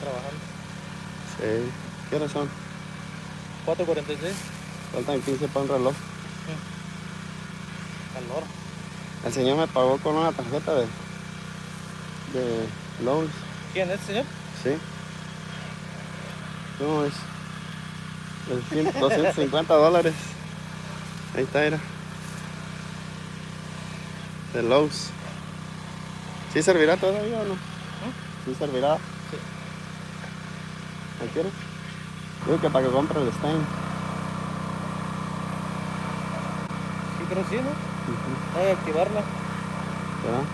trabajando. Sí. ¿Qué horas son? 4:46. Faltan 15 para un reloj. Calor. El señor me pagó con una tarjeta de Lowe's. ¿Quién es, señor? Sí. ¿Cómo es? $250. Ahí está, era. De Lowe's. ¿Sí servirá todavía o no? ¿Sí servirá? Sí. ¿Me quieres? Digo que para que compre el Stein. Sí, creo que sí, ¿no? Hay que activarla. ¿Verdad?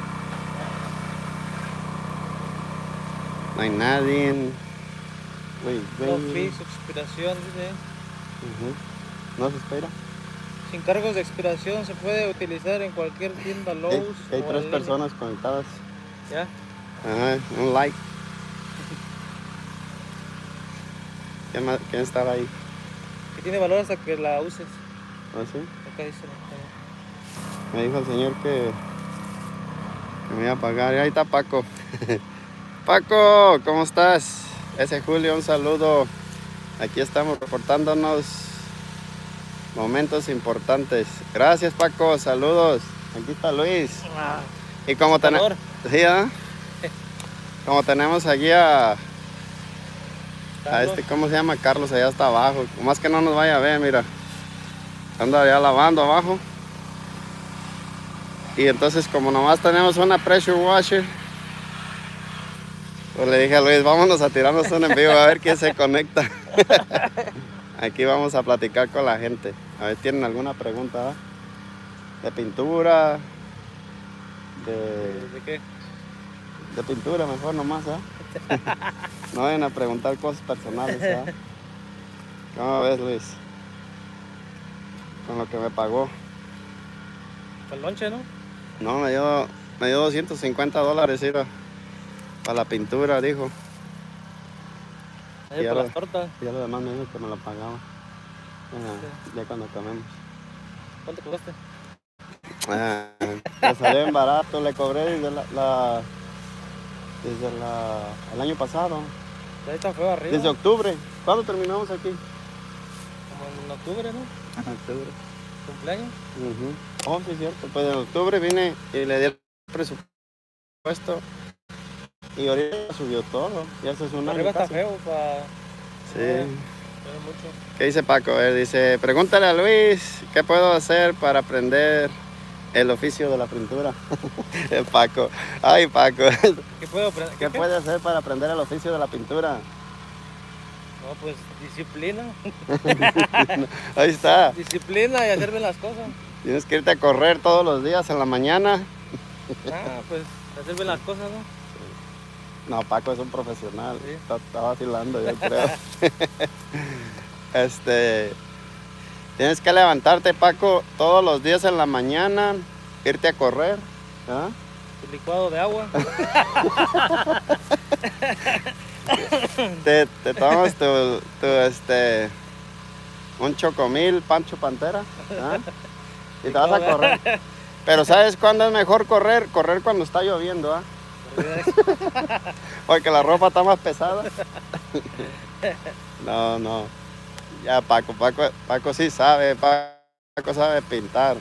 No hay nadie. No fees, expiración, dice. ¿No se espera? Sin cargos de expiración, se puede utilizar en cualquier tienda Lowe's. Hay o 3 en línea. personas conectadas. ¿Ya? Ajá, un like. ¿Quién estaba ahí? Que tiene valor hasta que la uses. ¿Ah, sí? Acá dice. Me dijo el señor que me iba a pagar. Y ahí está Paco. Paco, ¿cómo estás? Ese Julio, un saludo. Aquí estamos reportándonos momentos importantes. Gracias, Paco, saludos. Aquí está Luis. Y como tenemos, sí, como tenemos allí a ¿cómo se llama? Carlos, allá está abajo. Más que no nos vaya a ver, mira. Anda ya lavando abajo. Y entonces, como nomás tenemos una pressure washer, pues le dije a Luis, vámonos a tirarnos un en vivo a ver quién se conecta. Aquí vamos a platicar con la gente. A ver, ¿tienen alguna pregunta? ¿De pintura? ¿De qué? De pintura, mejor nomás, No vayan a preguntar cosas personales, ¿Cómo ves, Luis? Con lo que me pagó. ¿Para el lonche, no? No, me dio $250, iba. Para la pintura, dijo. Para las tortas. Ya lo demás me dijo que me lo pagaba. Ya cuando comemos. ¿Cuánto cobraste? Le salió en barato, le cobré desde el año pasado. Ahí está feo arriba. Desde octubre. ¿Cuándo terminamos aquí? Como en octubre, ¿no? En octubre. ¿Cumpleaños? Oh, sí, es cierto. Pues en octubre vine y le di el presupuesto. Y ahorita subió todo. Ya se es un año Arriba está casi. feo para... Sí. Mucho. ¿Qué dice Paco? Él dice, pregúntale a Luis, ¿qué puedo hacer para aprender el oficio de la pintura? Paco. Ay, Paco. ¿Qué puedo aprender? ¿Qué puede hacer para aprender el oficio de la pintura? No, pues disciplina. Ahí está. Disciplina y hacer bien las cosas. Tienes que irte a correr todos los días en la mañana. Pues hacer bien las cosas, ¿no? No, Paco es un profesional. Sí. Está vacilando, yo creo. Tienes que levantarte, Paco, todos los días en la mañana, irte a correr. Tu licuado de agua. Te tomas un chocomil, Pancho Pantera, y te vas a correr. Pero ¿sabes cuándo es mejor correr? Correr cuando está lloviendo, Porque la ropa está más pesada. No. Ya Paco sí sabe, Paco sabe pintar.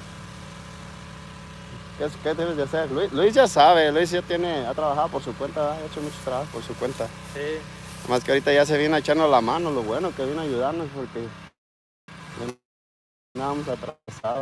¿Qué debes de hacer? Luis ya sabe, Luis ya ha trabajado por su cuenta, ha hecho mucho trabajo por su cuenta. Sí. Más que ahorita ya se viene echando la mano, lo bueno que viene a ayudarnos porque andábamos atrasados.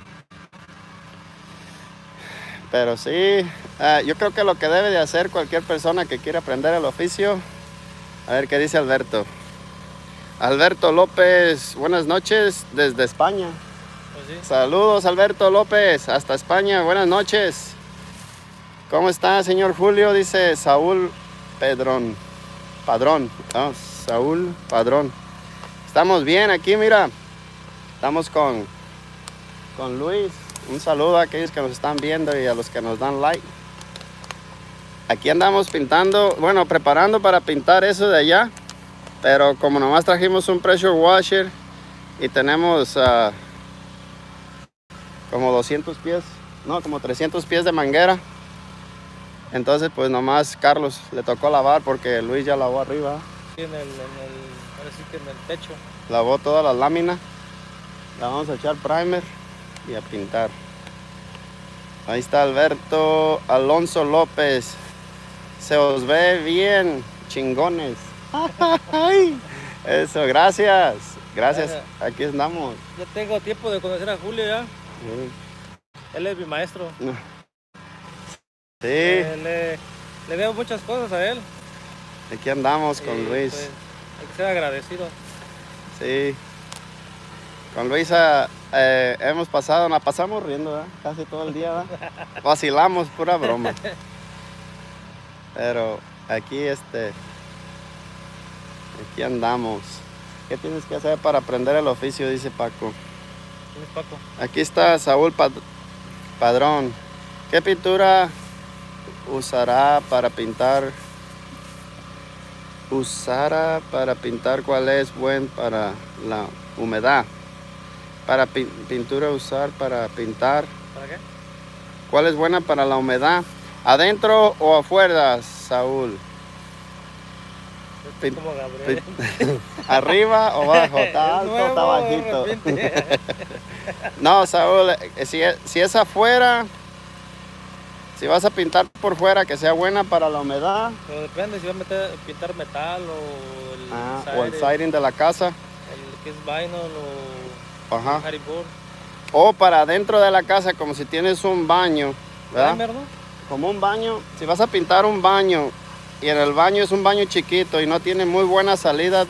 Pero sí, yo creo que lo que debe de hacer cualquier persona que quiera aprender el oficio, a ver qué dice Alberto. Alberto López, buenas noches desde España. Pues sí. Saludos, Alberto López, hasta España, buenas noches. ¿Cómo está, señor Julio? Dice Saúl Padrón. Saúl Padrón. Estamos bien aquí, mira. Estamos con Luis. Un saludo a aquellos que nos están viendo y a los que nos dan like. Aquí andamos pintando, bueno, preparando para pintar eso de allá. Pero como nomás trajimos un pressure washer y tenemos como 200 pies, no, como 300 pies de manguera, Entonces pues nomás Carlos le tocó lavar porque Luis ya lavó arriba. Sí, ahora sí que en el techo. Lavó todas las láminas. La vamos a echar primer y a pintar. Ahí está Alberto Alonso López. Se os ve bien, chingones. Ay, eso, gracias. Gracias, aquí andamos. Ya tengo tiempo de conocer a Julio ya. Sí. Él es mi maestro. Sí, Le veo muchas cosas a él. aquí andamos con Luis. Pues, hay que ser agradecido. Sí. Con Luis hemos pasado, nos pasamos riendo, ¿verdad? Casi todo el día, ¿verdad? Vacilamos, pura broma. Pero aquí aquí andamos. ¿Qué tienes que hacer para aprender el oficio? Dice Paco. ¿Quién es Paco? Aquí está Saúl Padrón. ¿Qué pintura usará para pintar? ¿Cuál es buen para la humedad? Para pintura usar para pintar. ¿Para qué? ¿Cuál es buena para la humedad? ¿Adentro o afuera, Saúl? Estoy como Gabriel. ¿Arriba o abajo? ¿Está alto o está bajito? No, Saúl, si es afuera, si vas a pintar por fuera, que sea buena para la humedad. Pero depende si vas a pintar metal o el siding de la casa. El que es vinyl o hardyboard. O para adentro de la casa, como si tienes un baño, ¿verdad? Primer, ¿no? Como un baño, si vas a pintar un baño y en el baño es un baño chiquito y no tiene muy buena salida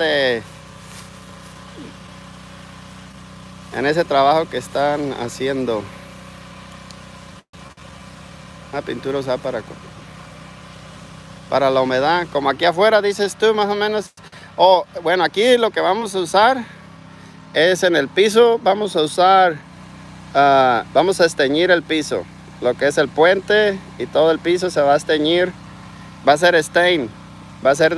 en ese trabajo que están haciendo. La pintura usada para la humedad, como aquí afuera dices tú, más o menos. Bueno, aquí lo que vamos a usar es en el piso, vamos a esteñir el piso, lo que es el puente y todo el piso se va a esteñir, va a ser stain, va a ser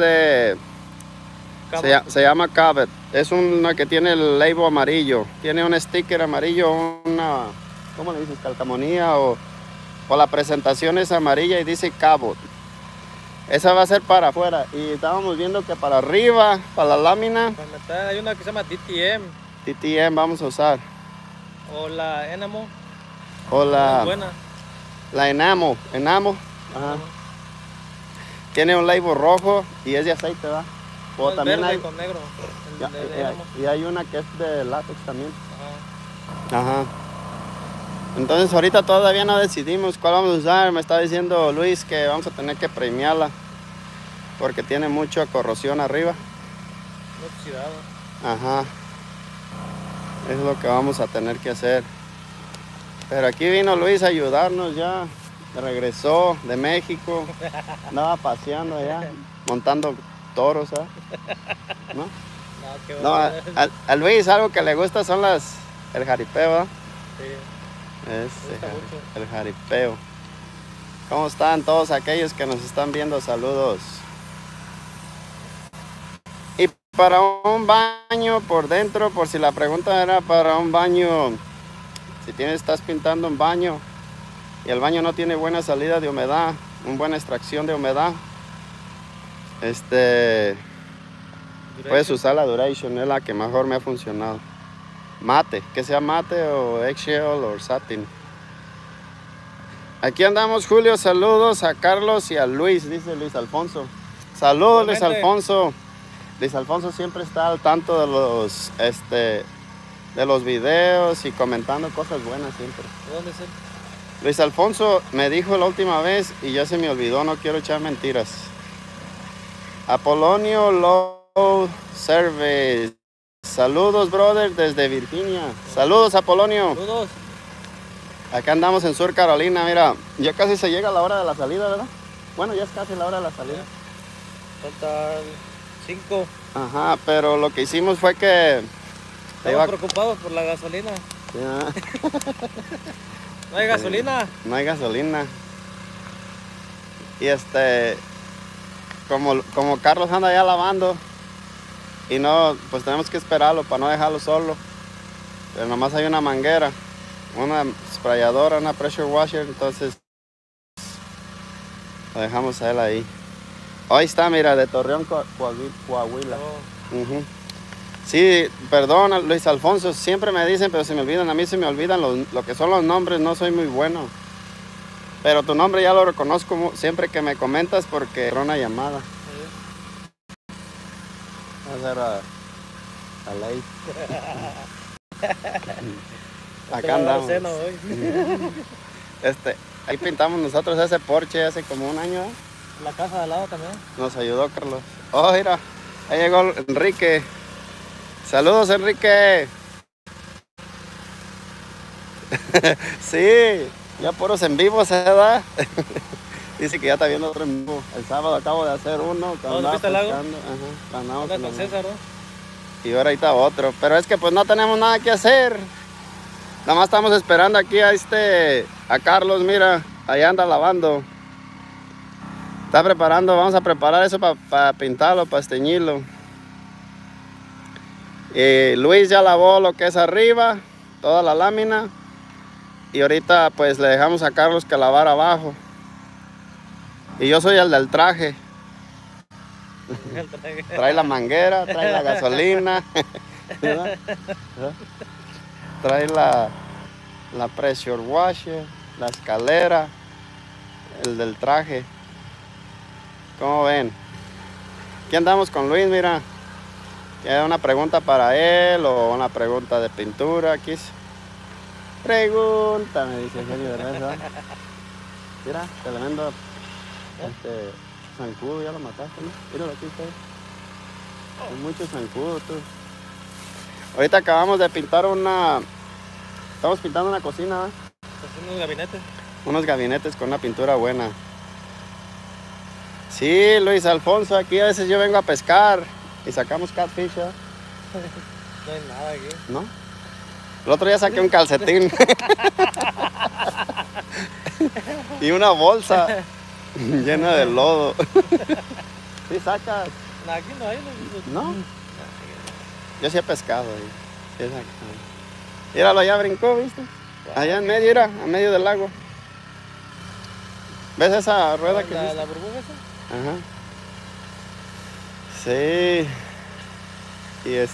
se llama Cabot, es una que tiene el label amarillo, tiene un sticker amarillo, ¿cómo le dices? Calcamonía o la presentación es amarilla y dice Cabot. Esa va a ser para afuera y estábamos viendo que para arriba, para la lámina, Para metal, hay una que se llama TTM vamos a usar. O la Enamo. O la buena. La Enamo. Ajá. Tiene un label rojo y es de aceite, ¿verdad? O No, también verde hay con negro. y hay una que es de látex también. Ajá. Ajá. Entonces ahorita todavía no decidimos cuál vamos a usar. Me está diciendo Luis que vamos a tener que premiarla porque tiene mucha corrosión arriba. Oxidado. Ajá. Es lo que vamos a tener que hacer. Pero aquí vino Luis a ayudarnos ya. Regresó de México. Andaba paseando allá, montando toros, ¿sabes? ¿No? No, a Luis algo que le gusta son el jaripeo, ¿verdad? Sí. El jaripeo. ¿Cómo están todos aquellos que nos están viendo? Saludos. Y para un baño por dentro, por si la pregunta era para un baño, si estás pintando un baño y el baño no tiene buena salida de humedad, una buena extracción de humedad, puedes usar la Duration, es la que mejor me ha funcionado. Mate, que sea mate o eggshell o satin. Aquí andamos, Julio. Saludos a Carlos y a Luis, dice Luis Alfonso. Saludos, Luis Alfonso. Luis Alfonso siempre está al tanto de los videos y comentando cosas buenas siempre. ¿De dónde es él? Luis Alfonso me dijo la última vez y ya se me olvidó, no quiero echar mentiras. Apolonio Low Service. Saludos, brother, desde Virginia. Saludos, Apolonio. Saludos. Acá andamos en Sur Carolina, mira. Ya casi se llega la hora de la salida, ¿verdad? Bueno, ya es casi la hora de la salida. Faltan 5. Ajá, pero lo que hicimos fue que... Estamos preocupados por la gasolina. Ya. ¿No hay gasolina? No hay gasolina. Y como Carlos anda ya lavando y no, pues tenemos que esperarlo para no dejarlo solo. Pero nomás hay una manguera, una sprayadora, una pressure washer, entonces Lo dejamos a él ahí. Ahí está, mira, de Torreón, Coahuila. Oh. Sí, perdona Luis Alfonso, siempre me dicen, pero se me olvidan, a mí se me olvidan lo que son los nombres, no soy muy bueno. Pero tu nombre ya lo reconozco siempre que me comentas porque era una llamada. Esa era la ley. Acá andamos. Ahí pintamos nosotros ese porche hace como un año. La casa de al lado también. Nos ayudó Carlos. Oh, mira, ahí llegó Enrique. Saludos, Enrique. Sí, ya puros en vivo se da. Dice que ya está viendo otro en vivo. El sábado acabo de hacer uno. ¿Dónde fuiste al lago? Ajá, andamos con César, ¿no? Y ahora ahí está otro. Pero es que pues no tenemos nada que hacer. Nada más estamos esperando aquí a Carlos, mira. Allá anda lavando. Está preparando, vamos a preparar eso para pintarlo, para esteñirlo. Luis ya lavó lo que es arriba, toda la lámina. Y ahorita pues le dejamos a Carlos que lavar abajo. Y yo soy el del traje. Trae la manguera, trae la gasolina. ¿Verdad? Trae la pressure washer, la escalera, el del traje. ¿Cómo ven? Aquí andamos con Luis, mira. ¿Hay una pregunta para él o una pregunta de pintura? Aquí pregunta, me dice Eugenio de Reza. Mira, tremendo zancudo, ya lo mataste, ¿no? Míralo aquí, está. Hay muchos zancudos, tú. Ahorita acabamos de pintar estamos pintando una cocina, ¿eh? Unos gabinetes. Unos gabinetes con una pintura buena. Sí, Luis Alfonso, aquí a veces yo vengo a pescar y sacamos catfish, ¿eh? No hay nada aquí. ¿No? El otro día saqué un calcetín. Y una bolsa llena de lodo. ¿Sí sacas? Aquí no hay. ¿No? Yo sí he pescado ahí. Sí he sacado. Míralo, ya brincó, ¿viste? Allá en medio, mira, a medio del lago. ¿Ves esa rueda que ¿La burbuja esa? Ajá. Sí. Y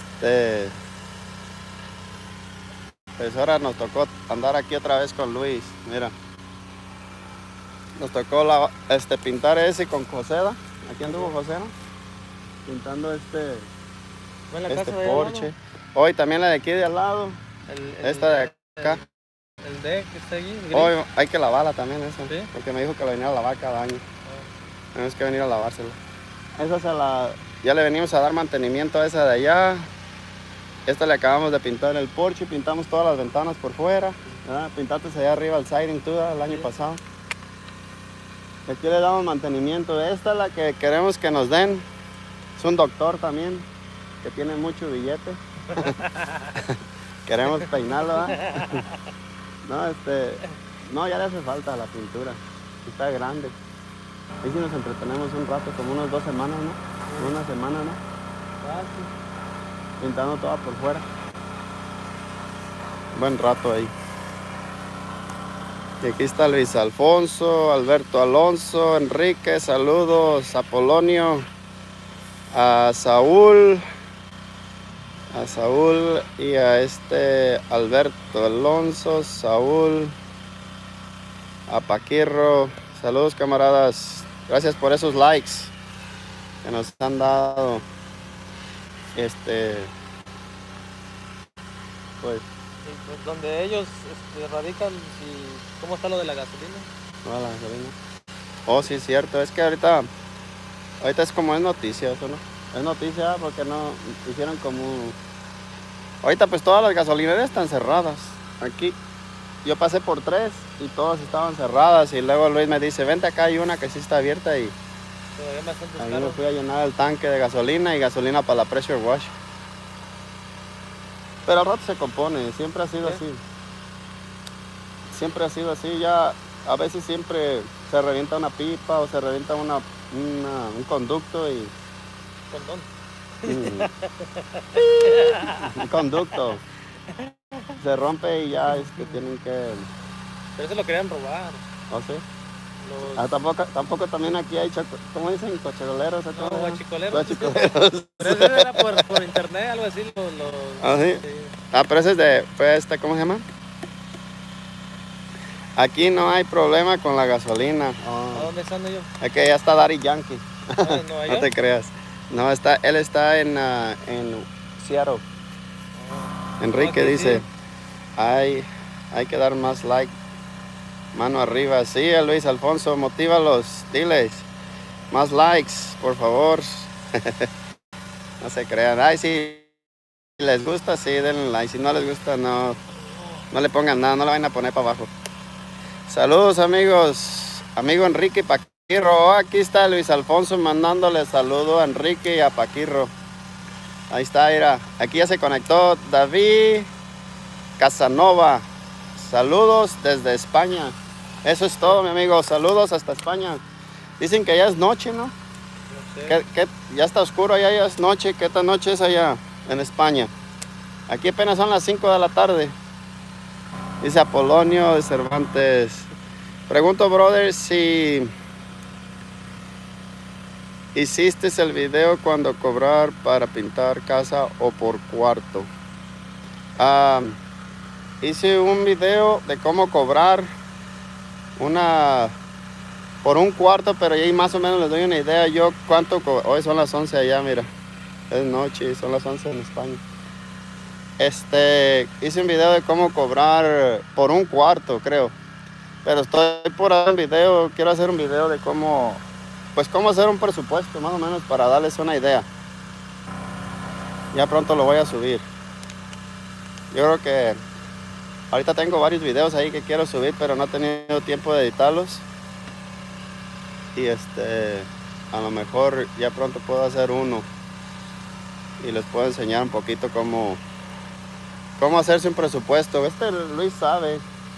pues ahora nos tocó andar aquí otra vez con Luis. Mira. Nos tocó pintar ese con Joseda. Aquí anduvo José, ¿no? Pintando porche. Hoy también la de aquí de al lado. Esta de acá. El de que está allí. Hoy hay que lavarla también esa. ¿Sí? Porque me dijo que la venía a lavar cada año. Tenemos que venir a lavársela. Ya le venimos a dar mantenimiento a esa de allá. Esta le acabamos de pintar el porche, pintamos todas las ventanas por fuera. ¿Verdad? Pintaste allá arriba el siding tú el año pasado. Aquí le damos mantenimiento. Esta es la que queremos que nos den. Es un doctor también, que tiene mucho billete. Queremos peinarlo, ¿verdad? No, ya le hace falta la pintura. Está grande. Ahí sí nos entretenemos un rato, como unas 2 semanas, ¿no? Una semana, ¿no? Sí. Pintando toda por fuera. Buen rato ahí. Y aquí está Luis Alfonso, Alberto Alonso, Enrique, saludos, Apolonio, a Saúl y a Alberto Alonso, Saúl, a Paquirro. Saludos, camaradas. Gracias por esos likes que nos han dado. Pues donde ellos radican, ¿cómo está lo de la gasolina? No, la gasolina. Oh, sí, es cierto. Es que ahorita es como es noticia eso, ¿no? Es noticia porque no hicieron como... Ahorita pues todas las gasolineras están cerradas. Aquí yo pasé por 3 y todas estaban cerradas. Y luego Luis me dice, vente acá, hay una que sí está abierta. Y ahí me fui a llenar el tanque de gasolina y gasolina para la pressure wash. Pero al rato se compone, siempre ha sido así. Siempre ha sido así, ya a veces siempre se revienta una pipa o se revienta un conducto y... ¿Condón? Un conducto. Se rompe y ya tienen que... Pero eso lo querían robar. ¿Oh, sí? Tampoco también aquí hay, ¿cómo dicen? Cocheroleros. No, guachicoleros. Guachicoleros. Pero eso era por internet, algo así. ¿Ah, sí? Sí. Pero ese es fue ¿cómo se llama? Aquí no hay problema con la gasolina. ¿A dónde están ellos? Es que ya está Daddy Yankee. ¿En Nueva York? No te creas. No, él está en Seattle. Enrique dice, sí. hay que dar más like. Mano arriba. Sí, Luis Alfonso, motívalos. Diles. Más likes, por favor. No se crean. Ay, si les gusta, sí, denle like. Si no les gusta, no le pongan nada. No le vayan a poner para abajo. Saludos, amigos. Amigo Enrique Paquirro. Aquí está Luis Alfonso mandándole saludo a Enrique y a Paquirro. Ahí está, mira. Aquí ya se conectó David Casanova. Saludos desde España. Eso es todo, mi amigo. Saludos hasta España. Dicen que ya es noche, ¿no? No sé. Ya está oscuro, allá ya es noche. ¿Qué tan noche es allá en España? Aquí apenas son las 5 de la tarde. Dice Apolonio de Cervantes. Pregunto, brother, si hiciste el video cuando cobrar para pintar casa o por cuarto. Hice un video de cómo cobrar por un cuarto, pero ahí más o menos les doy una idea. Yo hoy son las 11 allá, mira. Es noche, son las 11 en España. Hice un video de cómo cobrar por un cuarto, creo. Pero estoy por hacer un video, quiero hacer un video de cómo hacer un presupuesto, más o menos, para darles una idea. Ya pronto lo voy a subir. Yo creo que ahorita tengo varios videos ahí que quiero subir, pero no he tenido tiempo de editarlos. Y a lo mejor ya pronto puedo hacer uno. Y les puedo enseñar un poquito cómo hacerse un presupuesto. Luis sabe.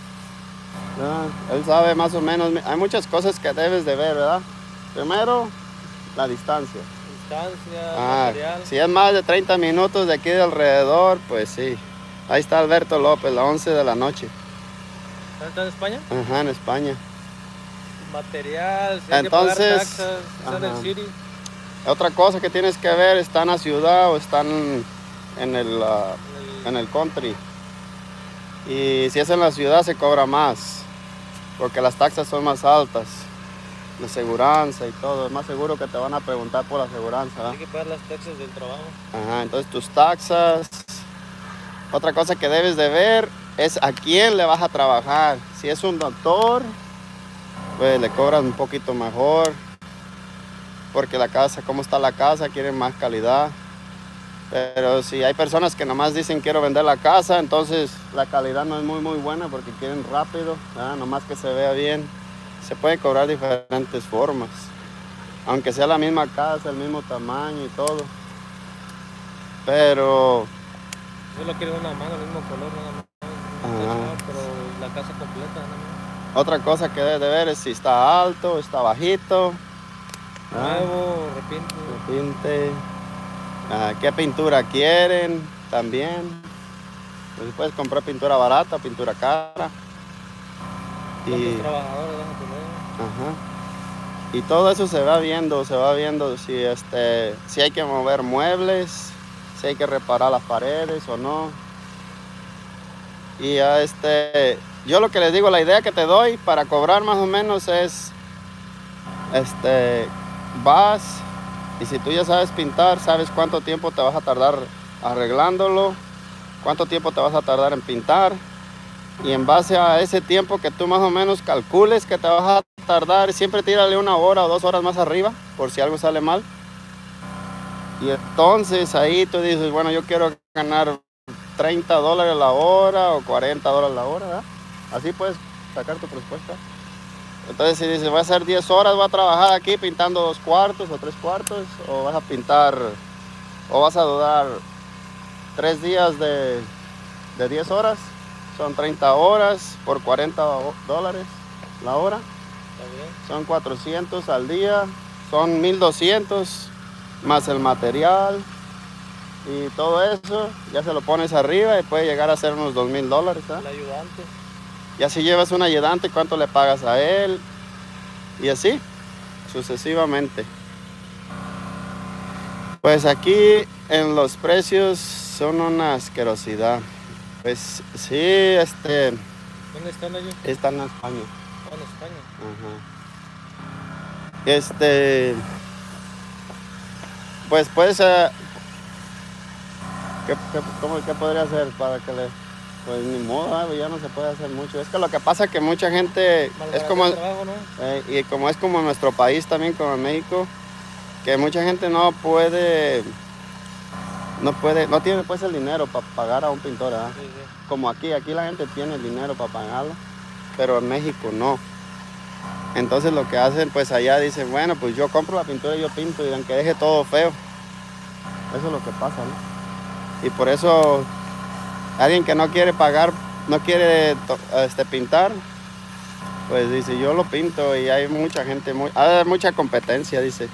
Él sabe más o menos. Hay muchas cosas que debes de ver, ¿verdad? Primero, la distancia. Material. Si es más de 30 minutos de aquí de alrededor, pues sí. Ahí está Alberto López, las 11 de la noche. ¿Está en España? Ajá, en España. Material, si entonces, hay que pagar taxas, está en el city. Otra cosa que tienes que ver, ¿están en la ciudad o están en el country? Y si es en la ciudad se cobra más, porque las taxas son más altas. La aseguranza y todo, es más seguro que te van a preguntar por la aseguranza. Hay que pagar las taxas del trabajo. Ajá, entonces tus taxas. Otra cosa que debes de ver es a quién le vas a trabajar. Si es un doctor, pues le cobran un poquito mejor, porque la casa, como está la casa, quieren más calidad. Pero si hay personas que nomás dicen quiero vender la casa, entonces la calidad no es muy buena porque quieren rápido, nomás que se vea bien. Se puede cobrar diferentes formas, aunque sea la misma casa, el mismo tamaño y todo. Pero solo quieren una mano, el mismo color, nada más. Pero la casa completa, nada más. Otra cosa que debes de ver es si está alto, está bajito. Nuevo, repinte. ¿Qué pintura quieren? También. Pues puedes comprar pintura barata, pintura cara. ¿Cuántos trabajadores vas a tener? Ajá. Y todo eso se va viendo si hay que mover muebles, si hay que reparar las paredes o no. Y yo lo que les digo, la idea que te doy para cobrar más o menos es, vas y si tú ya sabes pintar, sabes cuánto tiempo te vas a tardar arreglándolo, cuánto tiempo te vas a tardar en pintar. Y en base a ese tiempo que tú más o menos calcules que te vas a tardar, siempre tírale 1 hora o 2 horas más arriba, por si algo sale mal. Y entonces ahí tú dices, bueno, yo quiero ganar $30 la hora o $40 la hora, ¿verdad? Así puedes sacar tu presupuesto. Entonces si dices, voy a hacer 10 horas, voy a trabajar aquí pintando 2 cuartos o 3 cuartos, o vas a pintar, o vas a durar 3 días de 10 horas. Son 30 horas por $40 la hora. Está bien. Son 400 al día. Son 1200 más el material y todo eso. Ya se lo pones arriba y puede llegar a ser unos $2000. El ayudante. Ya si llevas un ayudante, ¿cuánto le pagas a él? y así sucesivamente. Pues aquí en los precios son una asquerosidad. Pues sí, ¿Dónde están ellos? están en España. Ah, en España. Ajá. Pues, ¿qué podría hacer para que le... Pues ni modo, ya no se puede hacer mucho. Es que lo que pasa es que mucha gente, es como, trabajo, ¿no? y como es como en nuestro país también, como en México, que mucha gente no tiene pues el dinero para pagar a un pintor, ¿verdad? Sí, sí. Como aquí la gente tiene el dinero para pagarlo, pero en México no. Entonces lo que hacen, pues allá dicen, bueno, pues yo compro la pintura y yo pinto, y aunque deje todo feo. Eso es lo que pasa, ¿no? Y por eso alguien que no quiere pagar, no quiere pintar, pues dice, yo lo pinto, y hay mucha gente, hay mucha competencia, dice.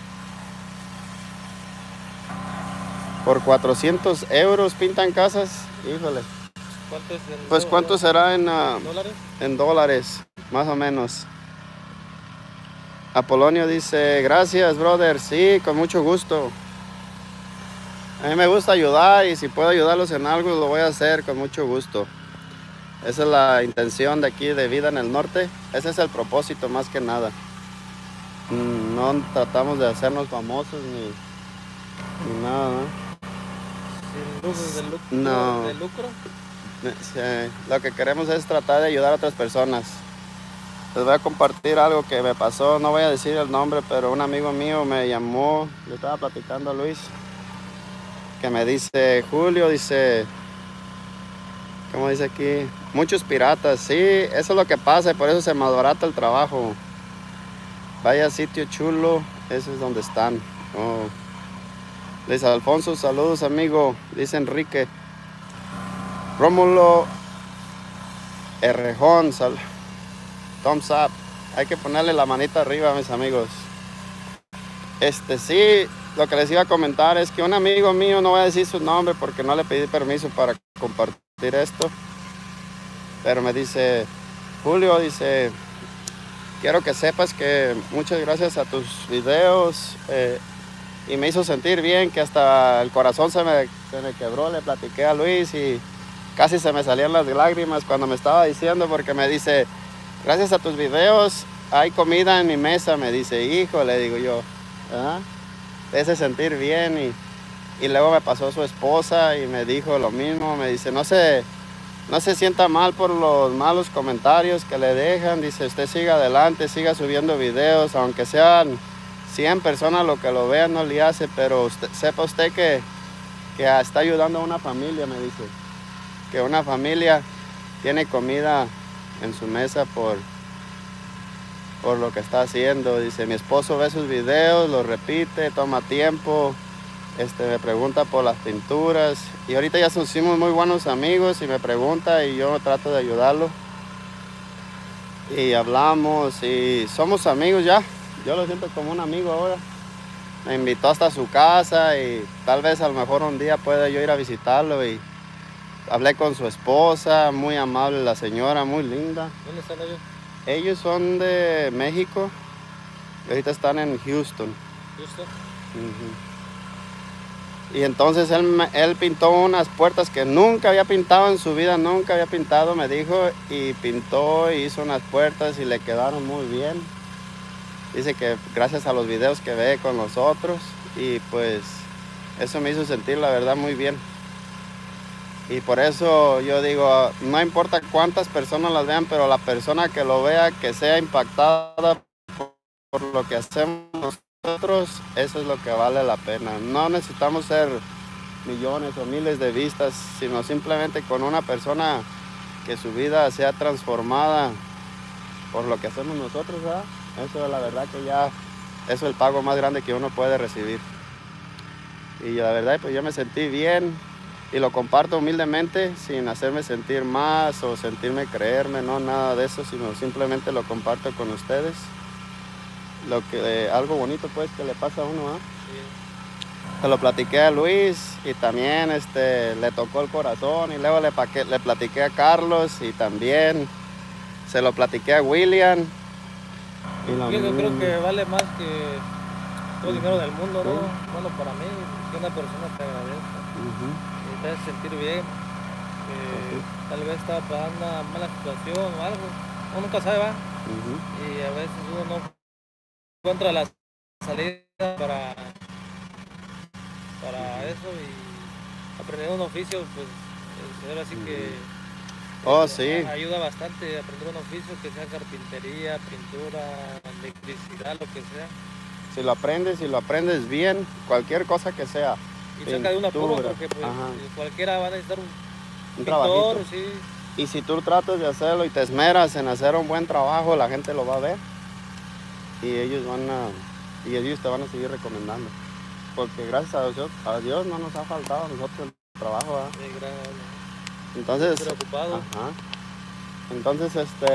Por 400 euros pintan casas, híjole. ¿Cuánto es en Pues ¿cuánto será dólares? En dólares, más o menos? Apolonio dice, gracias, brother, sí, con mucho gusto. A mí me gusta ayudar, y si puedo ayudarlos en algo, lo voy a hacer con mucho gusto. Esa es la intención de aquí de Vida en el Norte. Ese es el propósito más que nada. No tratamos de hacernos famosos ni nada, ¿no? Sin No. de lucro. Sí, lo que queremos es tratar de ayudar a otras personas. Les voy a compartir algo que me pasó, no voy a decir el nombre, pero un amigo mío me llamó, le estaba platicando a Luis, que me dice, Julio, dice, ¿cómo dice aquí? Muchos piratas, sí, eso es lo que pasa, y por eso se malbarata el trabajo. Vaya sitio chulo, eso es donde están. Oh. Luis Alfonso, saludos amigo, dice Enrique. Rómulo Errejón, thumbs up. Hay que ponerle la manita arriba, mis amigos. Sí, lo que les iba a comentar es que un amigo mío, no voy a decir su nombre porque no le pedí permiso para compartir esto, pero me dice, Julio, dice, quiero que sepas que muchas gracias a tus videos, y me hizo sentir bien, que hasta el corazón se me quebró. Le platiqué a Luis y casi se me salían las lágrimas cuando me estaba diciendo, porque me dice, gracias a tus videos hay comida en mi mesa, me dice, hijo, le digo yo, te hace sentir bien. Y luego me pasó su esposa y me dijo lo mismo, me dice, no se sienta mal por los malos comentarios que le dejan, dice, usted siga adelante, siga subiendo videos, aunque sean 100 personas lo que lo vean, no le hace, pero sepa usted que está ayudando a una familia, me dice, que una familia tiene comida en su mesa por lo que está haciendo. Dice, mi esposo ve sus videos, los repite, toma tiempo, me pregunta por las pinturas, y ahorita ya somos muy buenos amigos, y me pregunta y yo trato de ayudarlo, y hablamos y somos amigos ya. Yo lo siento como un amigo ahora. Me invitó hasta su casa, y tal vez a lo mejor un día pueda yo ir a visitarlo. Y hablé con su esposa, muy amable la señora, muy linda. ¿Dónde están ellos? Ellos son de México y ahorita están en Houston. ¿Houston? Y entonces él pintó unas puertas que nunca había pintado en su vida, nunca había pintado, me dijo, y pintó y hizo unas puertas y le quedaron muy bien. Dice que gracias a los videos que ve con nosotros, y pues eso me hizo sentir la verdad muy bien. Y por eso yo digo, no importa cuántas personas las vean, pero la persona que lo vea, que sea impactada por lo que hacemos nosotros, eso es lo que vale la pena. No necesitamos ser millones o miles de vistas, sino simplemente con una persona que su vida sea transformada por lo que hacemos nosotros, ¿verdad? Eso es la verdad que ya, eso es el pago más grande que uno puede recibir. Y la verdad, pues yo me sentí bien, y lo comparto humildemente, sin hacerme sentir más o sentirme creerme, no, nada de eso, sino simplemente lo comparto con ustedes. Algo bonito pues que le pasa a uno, ¿eh? Sí. Se lo platiqué a Luis, y también le tocó el corazón, y luego le platiqué a Carlos, y también se lo platiqué a William, Yo creo que vale más que todo el dinero del mundo, ¿no? Sí. Bueno, para mí, que una persona te agradezca y te hace sentir bien, que tal vez estaba pasando una mala situación o algo, uno nunca sabe, ¿va? Y a veces uno no encuentra la salida para eso y aprender un oficio, pues ahora sí que Oh, sí. ayuda bastante aprender un oficio, que sea carpintería, pintura, electricidad, lo que sea. Si lo aprendes bien, cualquier cosa que sea. Y saca de un apuro Pintura, porque pues ajá, cualquiera va a necesitar un un pintor, trabajito. sí. Y si tú tratas de hacerlo y te esmeras en hacer un buen trabajo, la gente lo va a ver. Y ellos te van a seguir recomendando. Porque gracias a Dios no nos ha faltado a nosotros el trabajo, ¿verdad? Sí, gracias. Entonces, Preocupado. ajá. Entonces,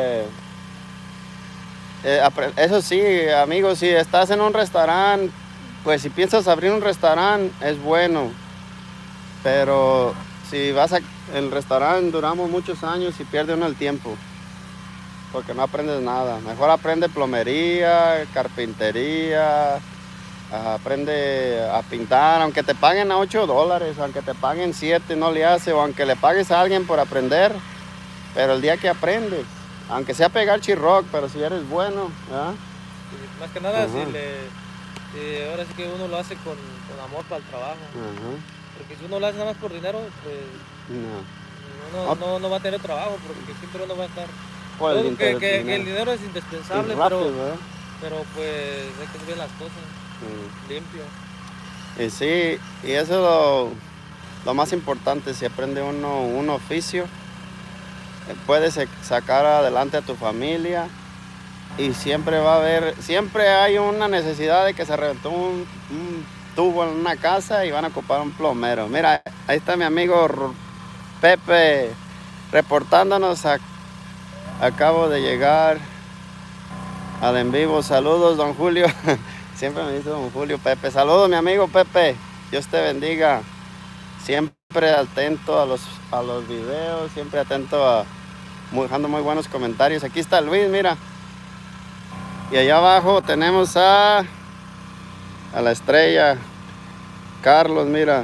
eso sí, amigos, si estás en un restaurante, pues si piensas abrir un restaurante, es bueno. Pero si vas al restaurante, duramos muchos años y pierde uno el tiempo. Porque no aprendes nada. Mejor aprende plomería, carpintería, aprende a pintar, aunque te paguen a $8, aunque te paguen 7, no le hace, o aunque le pagues a alguien por aprender, pero el día que aprendes, aunque sea pegar chirroc, pero si eres bueno, ¿verdad? Y más que nada, si ahora sí que uno lo hace con amor para el trabajo. Porque si uno lo hace nada más por dinero, pues uno no va a tener trabajo, porque siempre uno va a estar... Creo que el dinero es indispensable, rápido, pero pues hay que hacer bien las cosas, limpio. Y sí, y eso es lo más importante. Si aprende uno un oficio, puedes sacar adelante a tu familia, y siempre hay una necesidad de que se reventó un tubo en una casa y van a ocupar un plomero. Mira, ahí está mi amigo Pepe reportándonos. Acabo de llegar al en vivo. Saludos, don Julio. Siempre me dice don Julio Pepe. Saludos, mi amigo Pepe. Dios te bendiga. Siempre atento a los videos, siempre atento dejando muy buenos comentarios. Aquí está Luis, mira. Y allá abajo tenemos a la estrella Carlos, mira.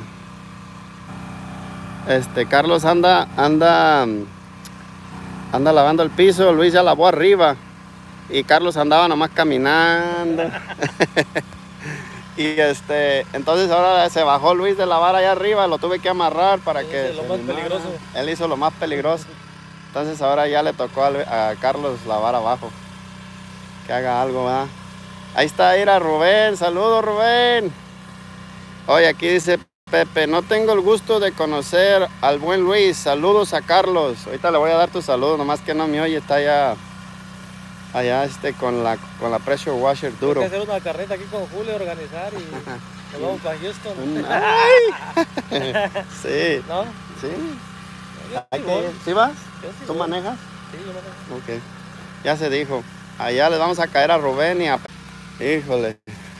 Carlos anda lavando el piso, Luis ya lavó arriba y Carlos andaba nomás caminando. Y entonces ahora se bajó Luis de lavar allá arriba, lo tuve que amarrar para que lo más peligroso. Él hizo lo más peligroso. Entonces ahora ya le tocó a Carlos lavar abajo. Que haga algo, ¿verdad? Ahí está, ir a Rubén. Saludos, Rubén. Oye, aquí dice Pepe, no tengo el gusto de conocer al buen Luis. Saludos a Carlos. Ahorita le voy a dar tu saludo, nomás que no me oye, está allá con la pressure washer duro. Hay que hacer una carreta aquí con Julio, organizar y nos vamos para Houston. Sí. ¿No? Sí. ¿Sí vas? ¿Tú manejas? Sí, yo manejo. Ok. Ya se dijo. Allá les vamos a caer a Rubén y a... Híjole.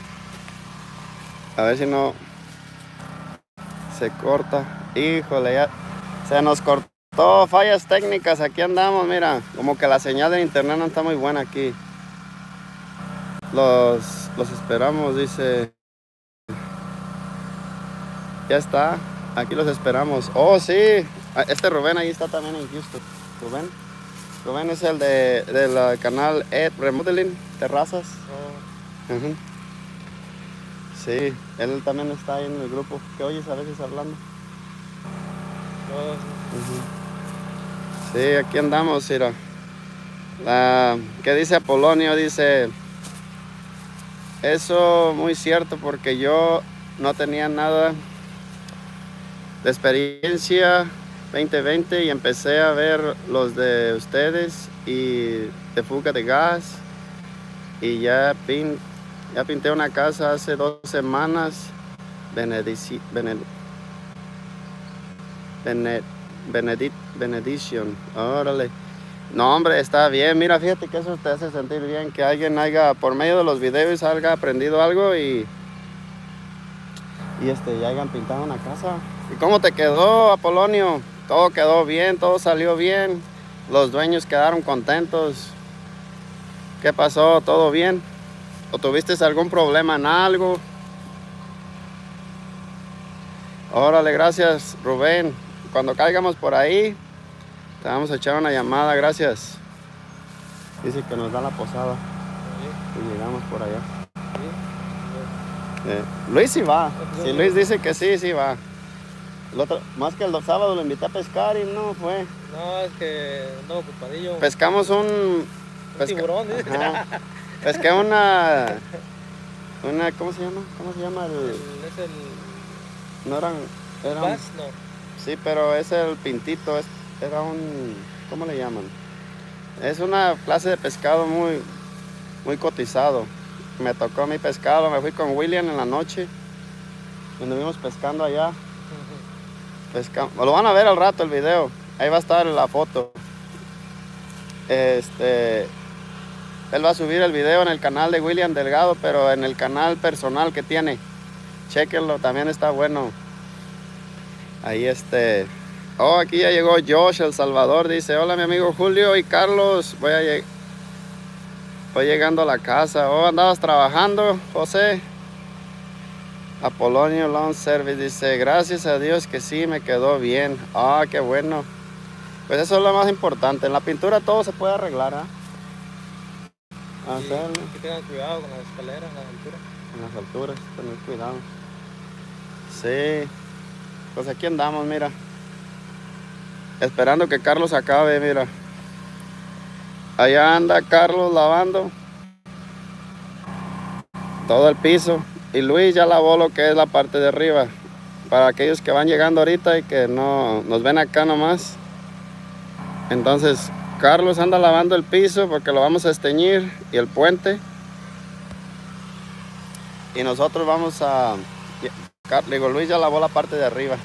A ver si no se corta. Híjole, ya se nos cortó. Fallas técnicas. Aquí andamos, mira. Como que la señal de internet no está muy buena aquí. Los esperamos, dice. Ya está. Aquí los esperamos. Oh, sí. Rubén ahí está también en Houston. Rubén es el del canal Ed Remodeling Terrazas. Sí, él también está ahí en el grupo. ¿Qué oyes a veces hablando? Sí, aquí andamos, mira. ¿Qué dice Apolonio? Dice, eso muy cierto, porque yo no tenía nada de experiencia 2020 y empecé a ver los de ustedes y de fuga de gas, y ya pinté una casa hace 2 semanas. Benediction. Órale. No, hombre, está bien. Mira, fíjate que eso te hace sentir bien, que alguien haya, por medio de los videos, haya aprendido algo y ya hayan pintado una casa. ¿Y cómo te quedó, Apolonio? Todo quedó bien, todo salió bien. Los dueños quedaron contentos. ¿Qué pasó? ¿Todo bien? ¿O tuviste algún problema en algo? Órale, gracias, Rubén. Cuando caigamos por ahí, te vamos a echar una llamada, gracias. Dice que nos da la posada. Sí. Y llegamos por allá. Sí. Luis sí va. Si Luis dice que sí, sí va. Más que el sábado lo invité a pescar y no fue. No, es que ando ocupadillo. Pescamos un tiburón, ¿eh? Pesqué una, ¿cómo se llama? ¿Cómo se llama? Es el... No eran... ¿Bass? No. Sí, pero es el pintito, era un... ¿Cómo le llaman? Es una clase de pescado muy cotizado. Me tocó mi pescado, me fui con William en la noche. Anduvimos pescando allá. Lo van a ver al rato el video. Ahí va a estar la foto. Él va a subir el video en el canal de William Delgado, pero en el canal personal que tiene. Chéquenlo, también está bueno. Ahí Oh, aquí ya llegó Josh, El Salvador. Dice, hola mi amigo Julio y Carlos. Voy llegando a la casa. Oh, ¿andabas trabajando, José? Apolonio Lawn Service dice, gracias a Dios que sí, me quedó bien. Ah, qué bueno. Pues eso es lo más importante. En la pintura todo se puede arreglar, ¿eh? Que tengan cuidado con las escaleras, en las alturas. En las alturas, tener cuidado. Sí. Pues aquí andamos, mira. Esperando que Carlos acabe, mira. Allá anda Carlos lavando todo el piso. Y Luis ya lavó lo que es la parte de arriba. Para aquellos que van llegando ahorita y que no nos ven acá nomás. Entonces, Carlos anda lavando el piso porque lo vamos a esteñir y el puente. Y nosotros vamos a... Digo, Luis ya lavó la parte de arriba.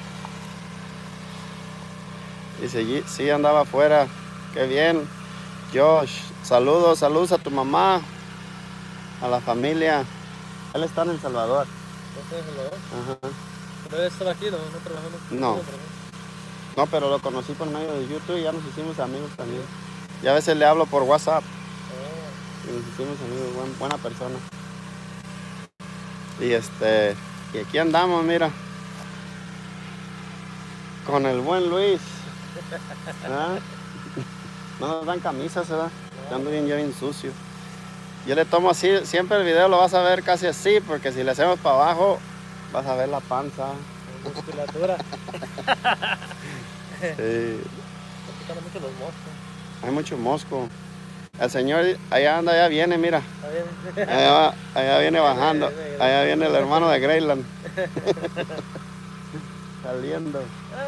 Dice, sí andaba afuera. Qué bien. Josh, saludos a tu mamá, a la familia. Él está en El Salvador. ¿Está en El Salvador? Ajá. ¿Pero él estaba aquí? ¿No trabajó? No, pero lo conocí por medio de YouTube y ya nos hicimos amigos también. Y a veces le hablo por WhatsApp. Y nos hicimos amigos, buena persona. Y y aquí andamos, mira. Con el buen Luis. ¿Ah? No nos dan camisas, ¿verdad? No. Ando bien sucio. Yo le tomo así, siempre el video lo vas a ver casi así, porque si le hacemos para abajo, vas a ver la panza. Musculatura. Sí. Están mucho los moscos. Hay mucho mosco. El señor allá anda, allá viene, mira. Allá viene bajando. Allá viene el hermano de Greyland. Saliendo.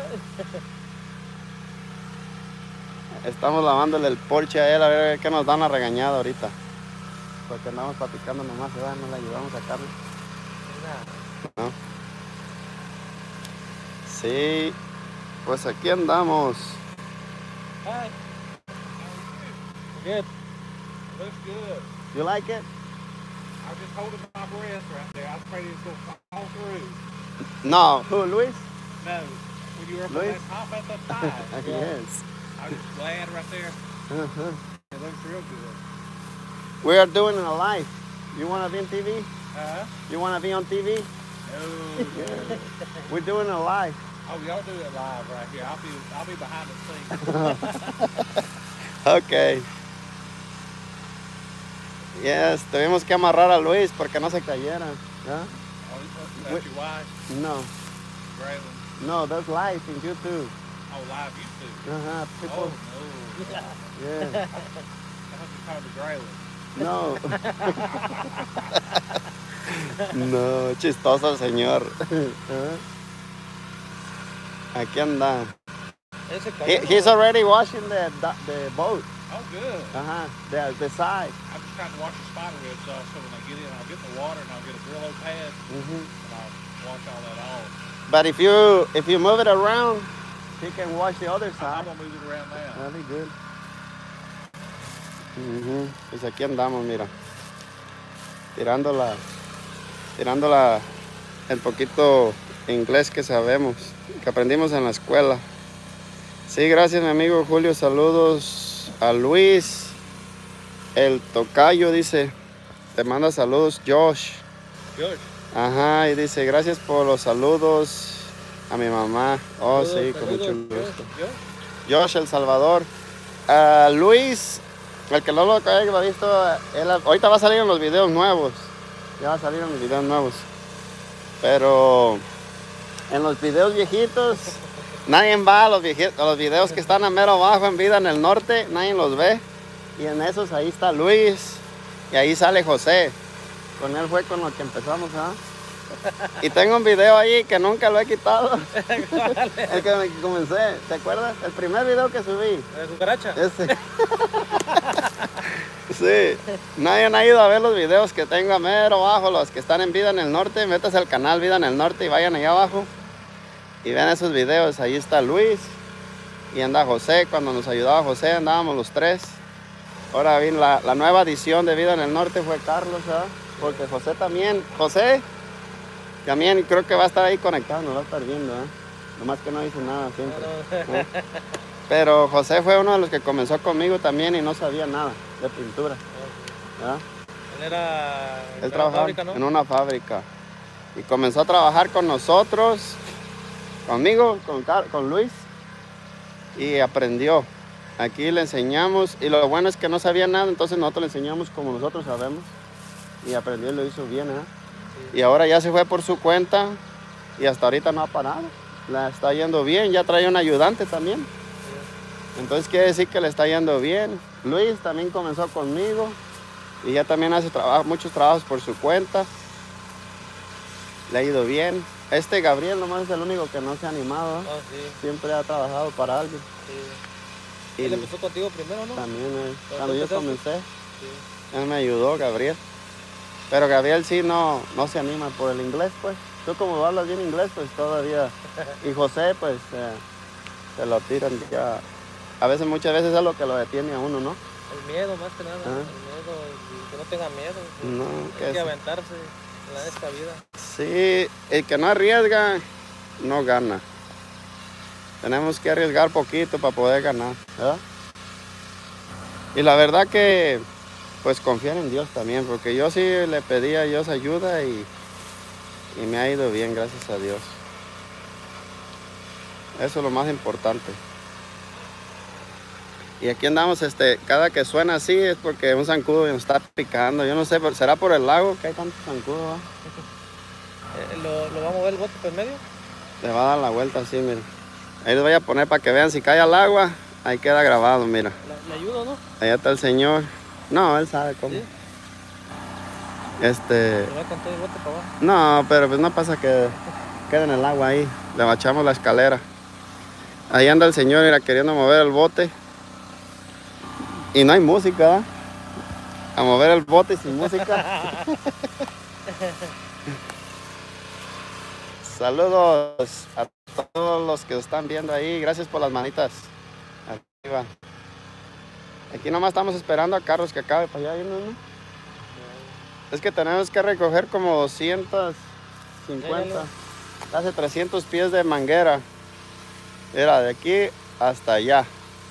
Estamos lavándole el porche a él, a ver qué nos dan a regañada ahorita. Porque andamos platicando nomás, ¿verdad? No le ayudamos a Carlos. ¿No? Sí, pues aquí andamos. Hi. Good. Looks good. You like it? I was just holding my breath right there. I was afraid it was going to fall through. No. Who, Luis? No. When you were up on that top at the side. Yes. I was just glad right there. It looks real good. We are doing a live. You want to be on TV? You want to be on TV? No. We're doing a live. Oh, y'all do it live right here. I'll be behind the scenes. Okay. Yes, tuvimos que amarrar a Luis porque no se cayera. ¿Ah? Oh, that's your wife? No. Braylon? No, that's live in YouTube. Oh, live YouTube? People. Oh, no. Yeah. I hope you called the Braylon. No. No, chistoso el señor. Aquí anda. He's already washing the boat. Oh, good. The side. I'm just trying to wash the spider webs off so when I get in, I'll get in the water and I'll get a Brillo pad and I'll wash all that off. But if you move it around, you can wash the other side. I'm going to move it around now. That'll be good. Pues aquí andamos, mira. Tirándola el poquito inglés que sabemos, que aprendimos en la escuela. Sí, gracias mi amigo Julio, saludos a Luis El tocayo dice, te manda saludos, Josh. George. Ajá, y dice, gracias por los saludos a mi mamá. Oh, Saludos, sí, con mucho saludos, gusto. George. Josh, El Salvador. Luis, el que no lo haya visto, ahorita va a salir en los videos nuevos. Ya va a salir en los videos nuevos. Pero en los videos viejitos, nadie va a los videos que están a mero abajo en Vida en el Norte, nadie los ve. Y en esos ahí está Luis y ahí sale José. Con él fue con lo que empezamos, ¿ah? Y tengo un video ahí que nunca lo he quitado. El que comencé, ¿te acuerdas? El primer video que subí. ¿De cucaracha? Ese. Sí, nadie ha ido a ver los videos que tengo a mero abajo, los que están en Vida en el Norte. Métanse al canal Vida en el Norte y vayan allá abajo y vean esos videos. Ahí está Luis y anda José. Cuando nos ayudaba José andábamos los tres. Ahora bien, la nueva edición de Vida en el Norte fue Carlos, ¿verdad? Porque José también creo que va a estar ahí conectado, nos va a estar viendo, ¿eh? Nomás que no dice nada siempre. ¿Eh? Pero José fue uno de los que comenzó conmigo también y no sabía nada de pintura. ¿Ah? Él trabajaba fábrica, ¿no? En una fábrica. Y comenzó a trabajar con nosotros, conmigo, con Luis. Y aprendió. Aquí le enseñamos. Y lo bueno es que no sabía nada, entonces nosotros le enseñamos como nosotros sabemos. Y aprendió y lo hizo bien, ¿eh? Sí. Y ahora ya se fue por su cuenta y hasta ahorita no ha parado. La está yendo bien, ya trae un ayudante también. Entonces quiere decir que le está yendo bien. Luis también comenzó conmigo y ya también hace muchos trabajos por su cuenta. Le ha ido bien. Gabriel nomás es el único que no se ha animado, ¿eh? Sí. Siempre ha trabajado para alguien. Sí. Él empezó contigo primero, ¿no? También, cuando yo comencé, sí. Él me ayudó, Gabriel. Pero Gabriel sí no se anima por el inglés, pues. Tú como hablas bien inglés, pues todavía. Y José, pues, se lo tiran ya. A veces, muchas veces es lo que lo detiene a uno, ¿no? El miedo, más que nada. El miedo, que no tenga miedo. No, hay que aventarse en esta vida. Sí, el que no arriesga, no gana. Tenemos que arriesgar poquito para poder ganar, ¿verdad? Y la verdad que, pues, confiar en Dios también, porque yo sí le pedí a Dios ayuda y me ha ido bien, gracias a Dios. Eso es lo más importante. Y aquí andamos, cada que suena así es porque un zancudo nos está picando. Yo no sé, ¿será por el lago que hay tantos zancudos? ¿Lo va a mover el bote por medio? Le va a dar la vuelta así, mira. Ahí les voy a poner para que vean si cae al agua. Ahí queda grabado, mira. ¿Le ayudo, no? Allá está el señor. No, él sabe cómo. ¿Sí? ¿Le va con todo el bote para abajo? No, pero pues no pasa que quede en el agua ahí. Le bachamos la escalera. Ahí anda el señor, mira, queriendo mover el bote. Y no hay música, ¿eh? A mover el bote sin música. Saludos a todos los que están viendo ahí. Gracias por las manitas. Arriba. Aquí nomás estamos esperando a Carlos que acabe para allá, ¿no? Es que tenemos que recoger como 250, casi 300 pies de manguera. Era de aquí hasta allá.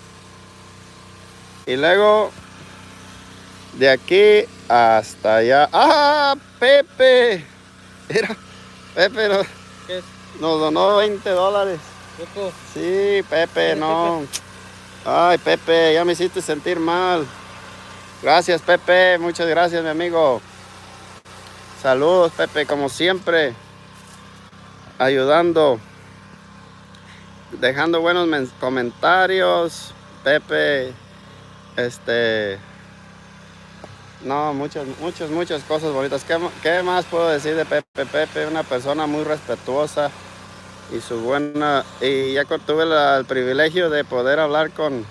Y luego de aquí hasta allá. ¡Ah, Pepe! Mira, Pepe nos donó $20. ¿Poco? Sí, Pepe, no. Ay, Pepe, ya me hiciste sentir mal. Gracias, Pepe, muchas gracias, mi amigo. Saludos, Pepe, como siempre. Ayudando. Dejando buenos comentarios. Pepe, no, muchas cosas bonitas. ¿Qué más puedo decir de Pepe? Pepe, una persona muy respetuosa y su buena. Y ya tuve el privilegio de poder hablar con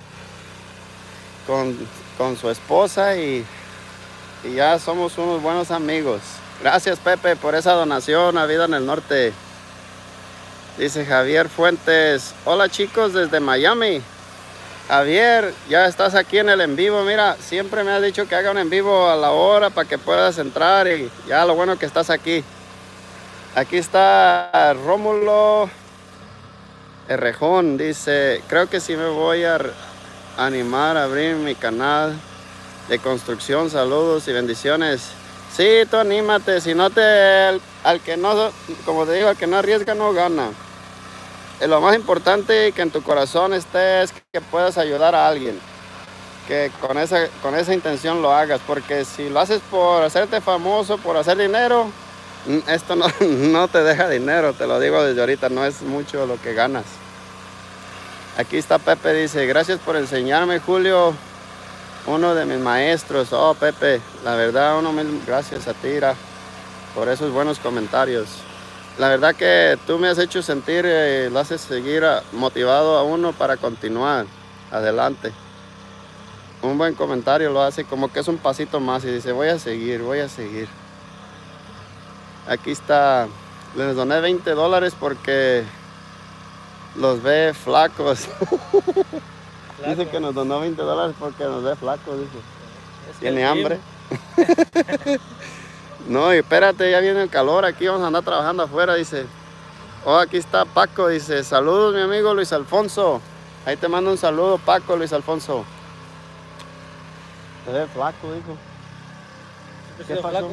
su esposa y ya somos unos buenos amigos. Gracias, Pepe, por esa donación a Vida en el Norte. Dice Javier Fuentes. Hola, chicos, desde Miami. Javier, ya estás aquí en el en vivo. Mira, siempre me has dicho que haga un en vivo a la hora para que puedas entrar y ya lo bueno que estás aquí. Aquí está Rómulo Herrejón, dice, creo que sí me voy a animar a abrir mi canal de construcción, saludos y bendiciones. Sí, tú anímate, si no te, al que no, como te digo, al que no arriesga no gana. Lo más importante que en tu corazón esté es que puedas ayudar a alguien, que con esa intención lo hagas, porque si lo haces por hacerte famoso, por hacer dinero, esto no te deja dinero, te lo digo desde ahorita, no es mucho lo que ganas. Aquí está Pepe, dice, gracias por enseñarme, Julio, uno de mis maestros. Oh, Pepe, la verdad, mil gracias a ti, por esos buenos comentarios. La verdad que tú me has hecho sentir, lo haces seguir motivado a uno para continuar adelante. Un buen comentario lo hace como que es un pasito más y dice, voy a seguir, voy a seguir. Aquí está, les doné $20 porque los ve flacos. Dice que nos donó $20 porque nos ve flacos, dice. Tiene hambre. No, y espérate, ya viene el calor, aquí vamos a andar trabajando afuera, dice. Oh, aquí está Paco, dice, saludos mi amigo Luis Alfonso. Ahí te mando un saludo, Paco, Luis Alfonso. Te ve flaco, dijo. ¿Qué pasó?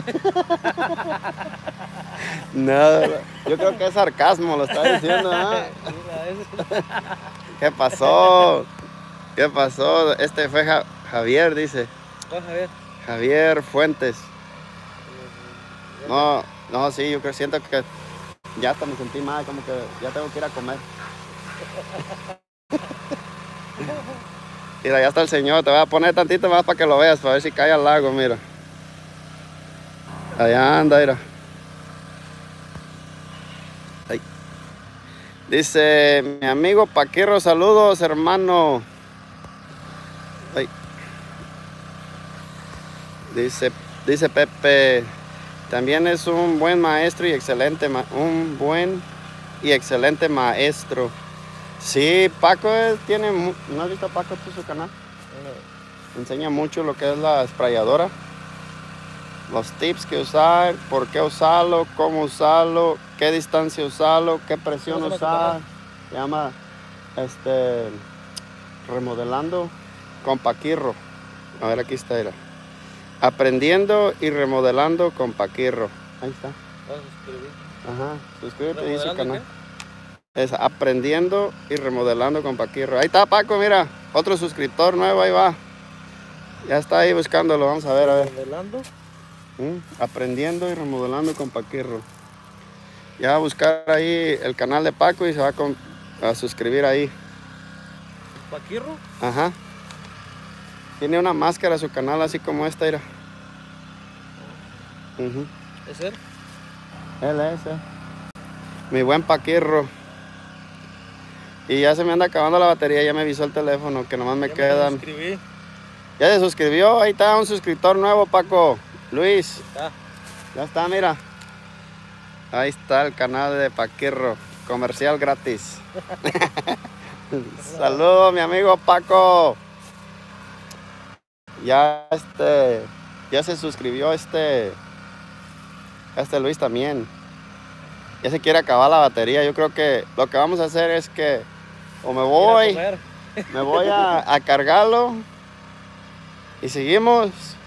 No, yo creo que es sarcasmo, lo está diciendo, ¿eh? ¿Qué pasó? ¿Qué pasó? Este fue Javier, dice. Javier. Javier Fuentes. No, sí, yo creo, siento que ya hasta me sentí mal, como que ya tengo que ir a comer. Mira, ya está el señor, te voy a poner tantito más para que lo veas, para ver si cae al lago, mira. Allá anda, mira. Ahí. Dice, mi amigo Paquirro, saludos, hermano. Ahí. Dice Pepe, también es un buen maestro y excelente, maestro. Sí, Paco ¿no has visto a Paco tú su canal? No. Enseña mucho lo que es la sprayadora, los tips que usar, por qué usarlo, cómo usarlo, qué distancia usarlo, qué presión usar. Se llama remodelando con Paquirro. A ver, aquí está, mira. Aprendiendo y remodelando con Paquirro. Ahí está. Ajá, suscríbete a su canal. Es aprendiendo y remodelando con Paquirro. Ahí está Paco, mira, otro suscriptor nuevo, ahí va. Ya está ahí buscándolo, vamos a ver, a ver. ¿Remodelando? Aprendiendo y remodelando con Paquirro. Ya va a buscar ahí el canal de Paco y se va a suscribir ahí. ¿Paquirro? Ajá. Tiene una máscara su canal así como esta, mira. ¿Es él? Él es, mi buen Paquirro. Y ya se me anda acabando la batería, ya me avisó el teléfono que nomás me quedan. Ya se suscribió, ahí está un suscriptor nuevo, Paco. Luis. Ya está, mira. Ahí está el canal de Paquirro, comercial gratis. Saludos, mi amigo Paco. Ya ya se suscribió Luis también. Ya se quiere acabar la batería. Yo creo que lo que vamos a hacer es que o me voy a cargarlo y seguimos,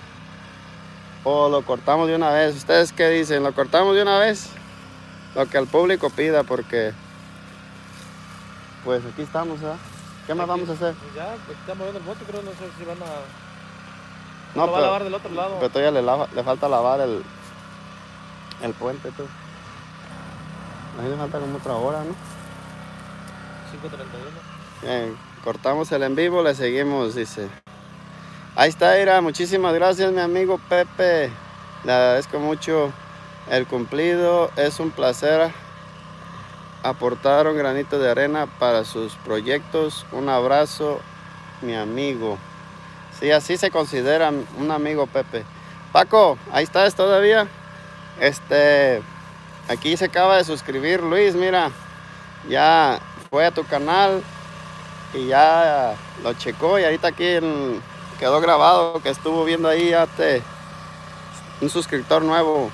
o lo cortamos de una vez. ¿Ustedes qué dicen? ¿Lo cortamos de una vez? Lo que el público pida, porque pues aquí estamos, ¿verdad? ¿Qué más vamos a hacer? Pues ya, pues estamos moviendo el bote, creo, no sé si van a... No, lo va a lavar del otro lado. Pero todavía le falta lavar el puente, tú. Ahí le falta como otra hora, ¿no? 5:31. Bien, cortamos el en vivo, le seguimos, dice. Ahí está, Ira, muchísimas gracias, mi amigo Pepe. Le agradezco mucho el cumplido. Es un placer aportar un granito de arena para sus proyectos. Un abrazo, mi amigo. Sí, así se considera un amigo, Pepe. Paco, ahí estás todavía. Aquí se acaba de suscribir Luis, mira. Ya fue a tu canal y ya lo checó, y ahorita aquí quedó grabado que estuvo viendo ahí un suscriptor nuevo.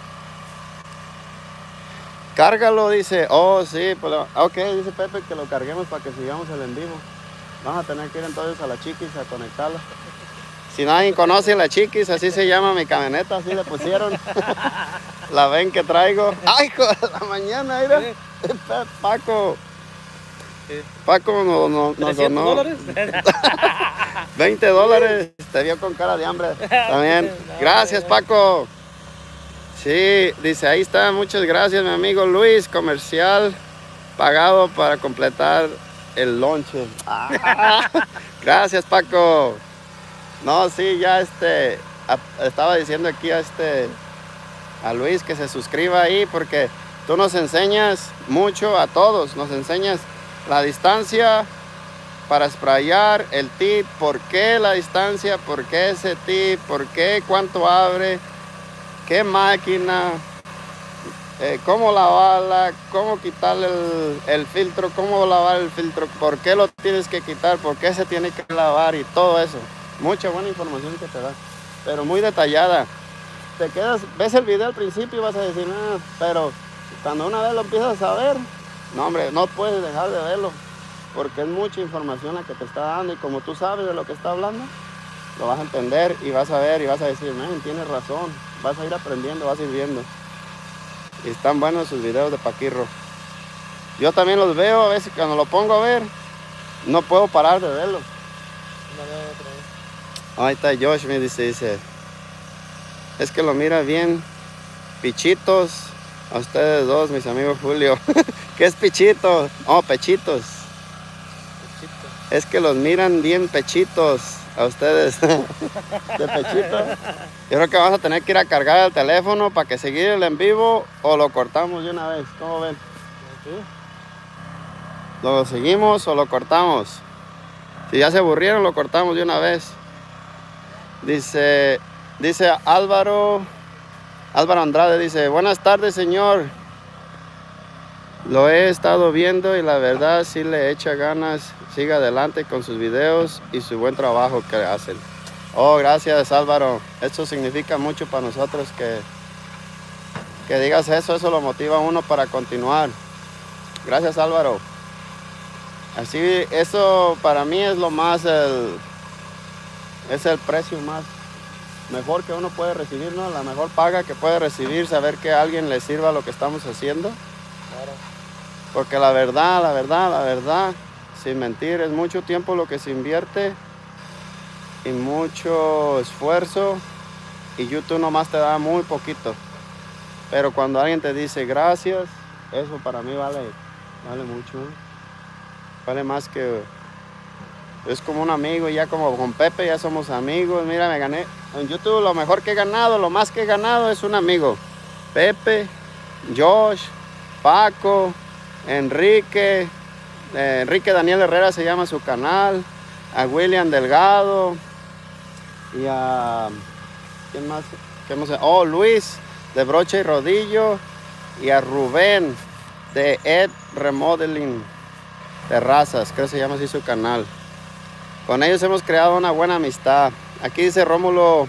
Cárgalo, dice. Oh, sí, pues, ok, dice Pepe que lo carguemos para que sigamos el en vivo. Vamos a tener que ir entonces a la Chiquis a conectarla. Si nadie conoce la Chiquis, así se llama mi camioneta, así le pusieron. La ven que traigo. ¡Ay, hijo de la mañana! Mira. Paco. Paco nos donó $300. $20. Te vio con cara de hambre. También. Gracias, Paco. Sí, dice, ahí está. Muchas gracias, mi amigo Luis. Comercial pagado para completar el lonche. Gracias, Paco. No, sí, ya estaba diciendo aquí a Luis que se suscriba ahí porque tú nos enseñas mucho a todos. Nos enseñas la distancia para sprayar, el tip, por qué la distancia, por qué ese tip, por qué, cuánto abre, qué máquina, cómo lavarla, cómo quitarle el filtro, cómo lavar el filtro, por qué lo tienes que quitar, por qué se tiene que lavar y todo eso. Mucha buena información que te da, pero muy detallada. Te quedas, ves el video al principio y vas a decir, pero cuando una vez lo empiezas a ver, no hombre, no puedes dejar de verlo, porque es mucha información la que te está dando y como tú sabes de lo que está hablando, lo vas a entender y vas a ver y vas a decir, tienes razón, vas a ir aprendiendo, vas a ir viendo. Y están buenos sus videos de Paquirro. Yo también los veo, a veces cuando lo pongo a ver, no puedo parar de verlo. Ahí está Josh, me dice, es que lo mira bien, pichitos, a ustedes dos, mis amigos Julio. ¿Qué es pichito? Oh, pechitos. Pechito. Es que los miran bien pechitos a ustedes. De pechito. Yo creo que vamos a tener que ir a cargar el teléfono para que seguir el en vivo o lo cortamos de una vez. ¿Cómo ven? ¿Lo seguimos o lo cortamos? Si ya se aburrieron, lo cortamos de una vez. Dice Álvaro Andrade, dice, buenas tardes, señor. Lo he estado viendo y la verdad sí le echa ganas. Siga adelante con sus videos y su buen trabajo que hacen. Oh, gracias, Álvaro. Esto significa mucho para nosotros que digas eso. Eso lo motiva a uno para continuar. Gracias, Álvaro. Así, eso para mí es lo más, es el precio más mejor que uno puede recibir, ¿no? La mejor paga que puede recibir, saber que a alguien le sirva lo que estamos haciendo. Claro. Porque la verdad, sin mentir, es mucho tiempo lo que se invierte y mucho esfuerzo y YouTube nomás te da muy poquito. Pero cuando alguien te dice gracias, eso para mí vale mucho, ¿no? Vale más que... Es como un amigo, y ya como con Pepe ya somos amigos. Mira, me gané en YouTube, lo mejor que he ganado, lo más que he ganado es un amigo. Pepe, Josh, Paco, Enrique Daniel Herrera se llama su canal, a William Delgado y a... ¿Quién más? Oh, Luis de Brocha y Rodillo y a Rubén de Ed Remodeling Terrazas, creo que se llama así su canal. Con ellos hemos creado una buena amistad. Aquí dice Rómulo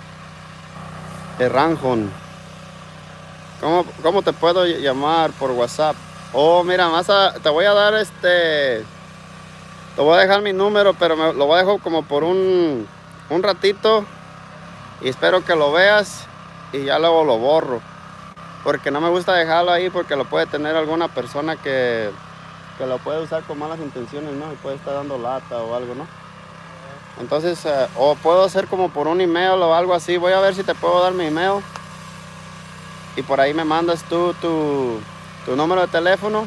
Ranjón. ¿Cómo te puedo llamar por WhatsApp? Oh, mira, te voy a dar te voy a dejar mi número, pero lo voy a dejar como por un ratito y espero que lo veas y ya luego lo borro. Porque no me gusta dejarlo ahí porque lo puede tener alguna persona que lo puede usar con malas intenciones, ¿no? Y puede estar dando lata o algo, ¿no? Entonces, o puedo hacer como por un email o algo así. Voy a ver si te puedo dar mi email. Y por ahí me mandas tú tu número de teléfono.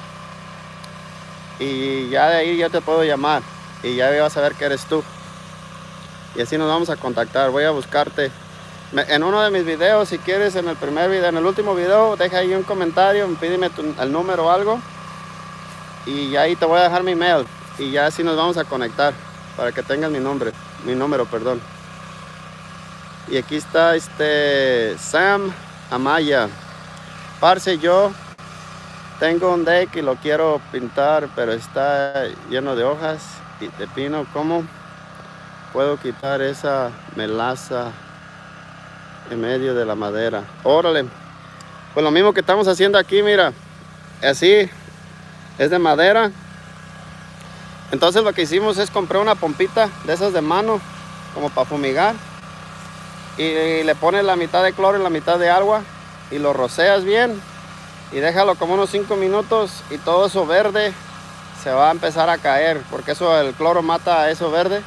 Y ya de ahí ya te puedo llamar. Y ya vas a ver que eres tú. Y así nos vamos a contactar. Voy a buscarte. En uno de mis videos, si quieres, en el último video, deja ahí un comentario, pídeme el número o algo. Y ahí te voy a dejar mi email. Y ya así nos vamos a conectar. Para que tengas mi número, perdón. Y aquí está Sam Amaya. Parce, yo tengo un deck y lo quiero pintar, pero está lleno de hojas y de pino. ¿Cómo puedo quitar esa melaza en medio de la madera? Órale. Pues lo mismo que estamos haciendo aquí, mira. Así, es de madera. Entonces lo que hicimos es comprar una pompita de esas de mano como para fumigar. Y le pones la mitad de cloro y la mitad de agua y lo roceas bien y déjalo como unos 5 minutos y todo eso verde se va a empezar a caer, porque eso, el cloro mata a eso verde.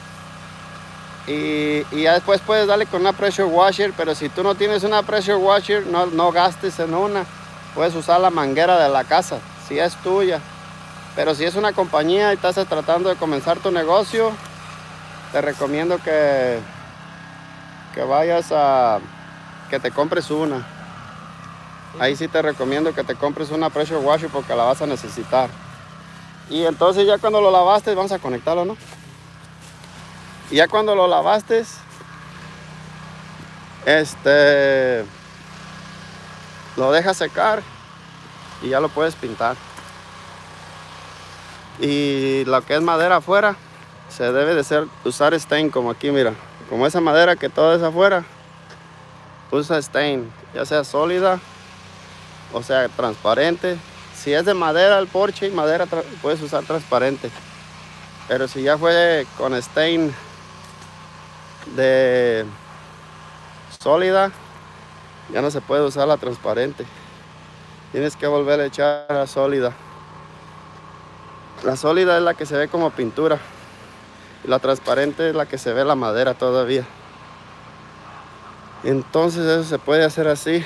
Y ya después puedes darle con una pressure washer, pero si tú no tienes una pressure washer, no gastes en una. Puedes usar la manguera de la casa, si es tuya. Pero si es una compañía y estás tratando de comenzar tu negocio, te recomiendo que vayas que te compres una. Ahí sí te recomiendo que te compres una pressure washer porque la vas a necesitar. Y entonces ya cuando lo lavaste, vamos a conectarlo, ¿no? Y ya cuando lo lavaste, lo dejas secar y ya lo puedes pintar. Y lo que es madera afuera, se debe de usar stain, como aquí, mira. Como esa madera que toda es afuera, usa stain, ya sea sólida o sea transparente. Si es de madera el porche y madera, puedes usar transparente. Pero si ya fue con stain de sólida, ya no se puede usar la transparente. Tienes que volver a echar la sólida. La sólida es la que se ve como pintura y la transparente es la que se ve la madera todavía. Entonces eso se puede hacer así.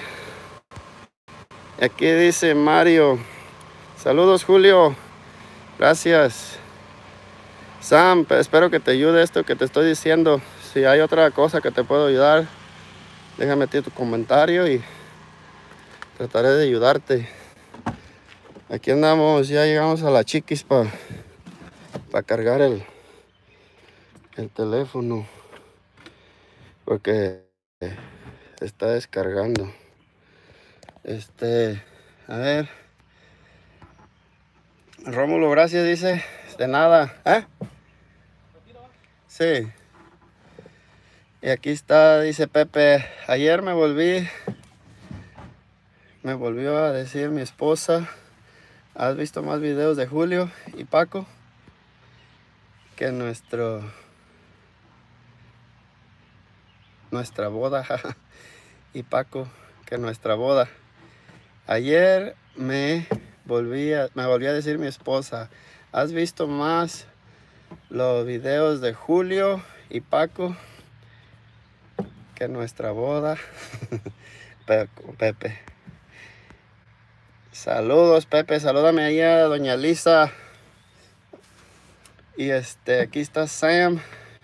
Aquí dice Mario: saludos Julio, gracias. Sam, espero que te ayude esto que te estoy diciendo. Si hay otra cosa que te puedo ayudar, déjame tu comentario y trataré de ayudarte. Aquí andamos, ya llegamos a la Chiquis para cargar el teléfono, porque está descargando. A ver, Rómulo, gracias, dice. De nada, sí. Y aquí está, dice Pepe: ayer me volvió a decir mi esposa: ¿has visto más videos de Julio y Paco que nuestra boda? Y Paco, que nuestra boda. Ayer me volvió a decir mi esposa: ¿has visto más los videos de Julio y Paco que nuestra boda? Pepe. Saludos, Pepe. Salúdame ahí a doña Lisa. Y aquí está Sam.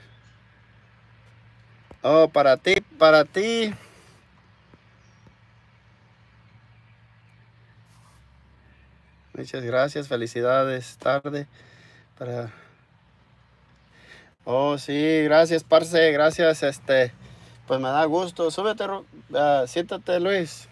Oh, para ti. Muchas gracias, felicidades, tarde. Oh, sí, gracias, parce, gracias, pues me da gusto. Súbete, siéntate, Luis.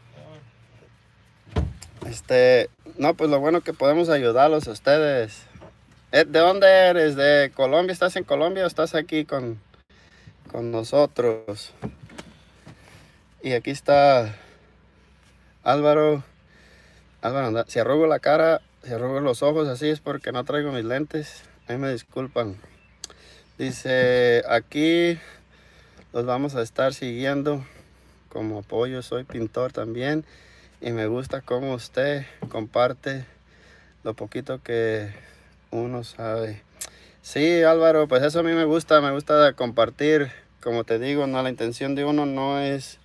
No, pues lo bueno que podemos ayudarlos a ustedes. ¿De dónde eres? ¿De Colombia? ¿Estás en Colombia o estás aquí con nosotros? Y aquí está Álvaro. Si arrugo la cara, si arrugo los ojos así, es porque no traigo mis lentes. Ahí me disculpan. Dice: aquí los vamos a estar siguiendo como apoyo. Soy pintor también y me gusta cómo usted comparte lo poquito que uno sabe. Sí, Álvaro, pues eso a mí me gusta compartir. Como te digo, no, la intención de uno no es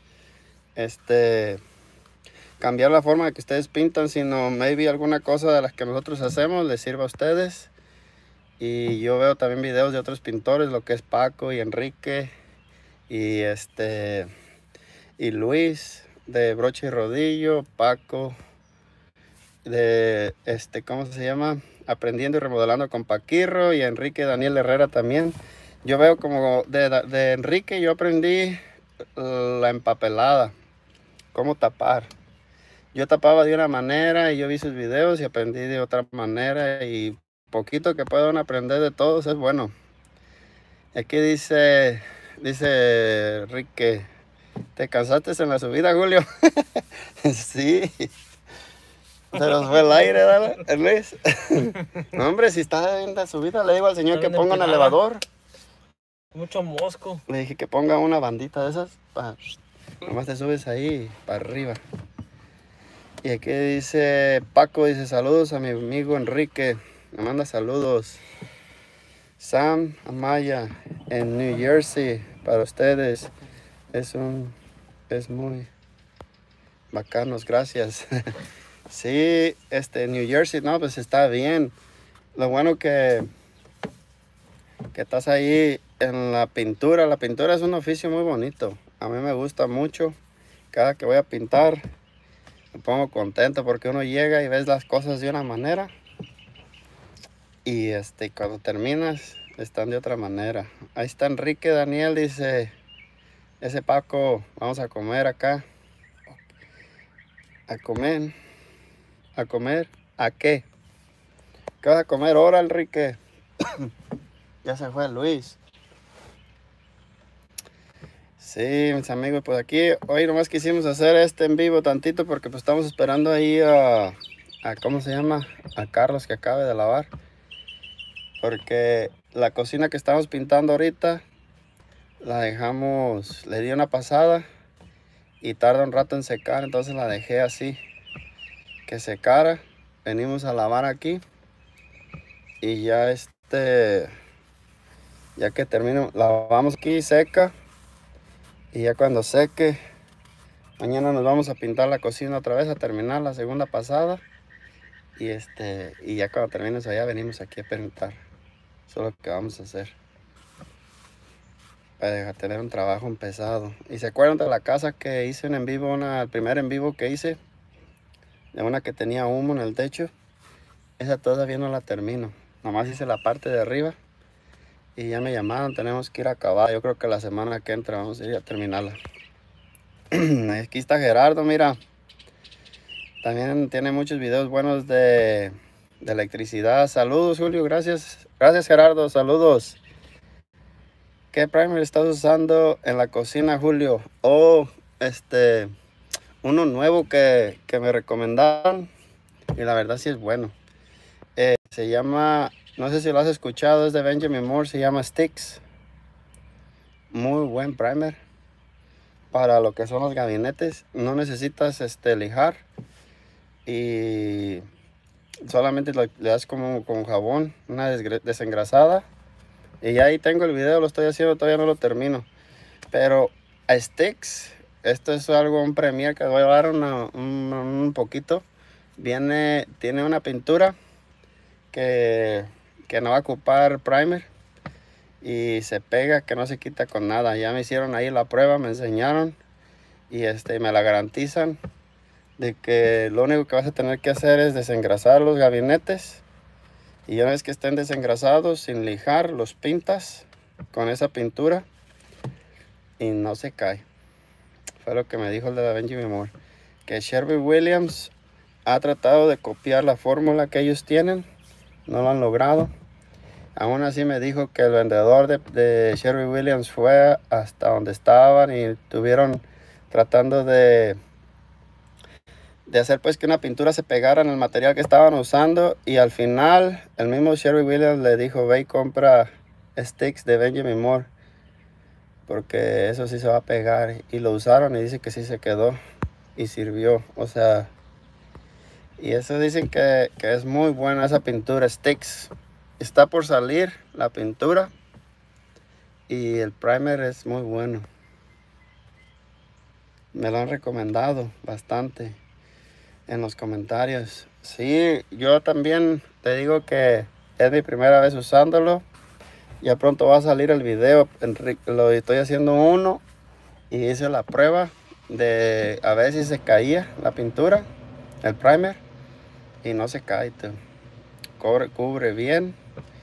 cambiar la forma de que ustedes pintan, sino maybe alguna cosa de las que nosotros hacemos les sirva a ustedes. Y yo veo también videos de otros pintores, lo que es Paco y Enrique y y Luis de Broche y Rodillo, Paco de ¿cómo se llama? Aprendiendo y Remodelando con Paquirro, y Enrique Daniel Herrera también. Yo veo como de Enrique yo aprendí la empapelada, cómo tapar. Yo tapaba de una manera y yo vi sus videos y aprendí de otra manera, y poquito que puedan aprender de todos es bueno. Aquí dice Enrique: ¿te cansaste en la subida, Julio? Sí. Se nos fue el aire, ¿verdad, Luis? No, hombre, si está en la subida, le digo al señor que ponga un elevador. Mucho mosco. Le dije que ponga una bandita de esas. Nomás te subes ahí para arriba. Y aquí dice Paco, dice saludos a mi amigo Enrique. Me manda saludos. Sam Amaya en New Jersey para ustedes. Es muy bacanos, gracias. Sí, New Jersey, no, pues está bien. Lo bueno que estás ahí en la pintura. La pintura es un oficio muy bonito. A mí me gusta mucho. Cada que voy a pintar me pongo contento porque uno llega y ves las cosas de una manera. Y cuando terminas están de otra manera. Ahí está Enrique Daniel, dice, ese Paco, vamos a comer acá. ¿A comer? ¿A comer? ¿A qué? ¿Qué vas a comer ahora, Enrique? Ya se fue Luis. Sí, mis amigos, pues aquí hoy nomás quisimos hacer en vivo tantito porque pues estamos esperando ahí a ¿cómo se llama? A Carlos que acabe de lavar. Porque la cocina que estamos pintando ahorita la dejamos, le di una pasada y tarda un rato en secar, entonces la dejé así que secara. Venimos a lavar aquí y ya ya que termino, lavamos aquí seca y ya cuando seque mañana nos vamos a pintar la cocina otra vez, a terminar la segunda pasada y y ya cuando termines allá venimos aquí a pintar. Eso es lo que vamos a hacer para tener un trabajo pesado. Y se acuerdan de la casa que hice en vivo, el primer en vivo que hice, de una que tenía humo en el techo. Esa todavía no la termino, nomás hice la parte de arriba y ya me llamaron, tenemos que ir a acabar. Yo creo que la semana que entra vamos a ir a terminarla. Aquí está Gerardo, mira, también tiene muchos videos buenos de electricidad. Saludos, Julio, gracias Gerardo, saludos. ¿Qué primer estás usando en la cocina, Julio? Uno nuevo que me recomendaron y la verdad sí es bueno. Se llama, no sé si lo has escuchado, es de Benjamin Moore, se llama Sticks. Muy buen primer para lo que son los gabinetes. No necesitas lijar y solamente le das como con jabón, una desengrasada. Y ya ahí tengo el video, lo estoy haciendo, todavía no lo termino. Pero a Sticks, esto es un premier que voy a dar un poquito. Tiene una pintura que no va a ocupar primer y se pega, que no se quita con nada. Ya me hicieron ahí la prueba, me enseñaron y me la garantizan de que lo único que vas a tener que hacer es desengrasar los gabinetes y una vez que estén desengrasados sin lijar, los pintas con esa pintura y no se cae. Fue lo que me dijo el de la Benjamin Moore, que Sherwin-Williams ha tratado de copiar la fórmula que ellos tienen, no lo han logrado. Aún así me dijo que el vendedor de Sherwin-Williams fue hasta donde estaban y estuvieron tratando de hacer pues que una pintura se pegara en el material que estaban usando y al final el mismo Sherwin-Williams le dijo, ve y compra Sticks de Benjamin Moore porque eso sí se va a pegar, y lo usaron y dice que sí se quedó y sirvió, o sea, y eso dicen que es muy buena esa pintura Sticks. Está por salir la pintura y el primer es muy bueno. Me lo han recomendado bastante en los comentarios. Sí, yo también te digo que es mi primera vez usándolo. Ya pronto va a salir el video. Lo estoy haciendo uno y hice la prueba de a ver si se caía la pintura, el primer, y no se cae. Cubre bien.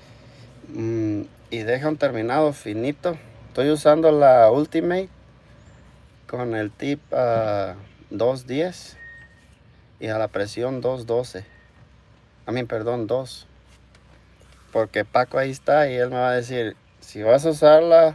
Y deja un terminado finito. Estoy usando la Ultimate con el tip 210 y a la presión 212. Perdón, 2. Porque Paco ahí está y él me va a decir, si vas a usarla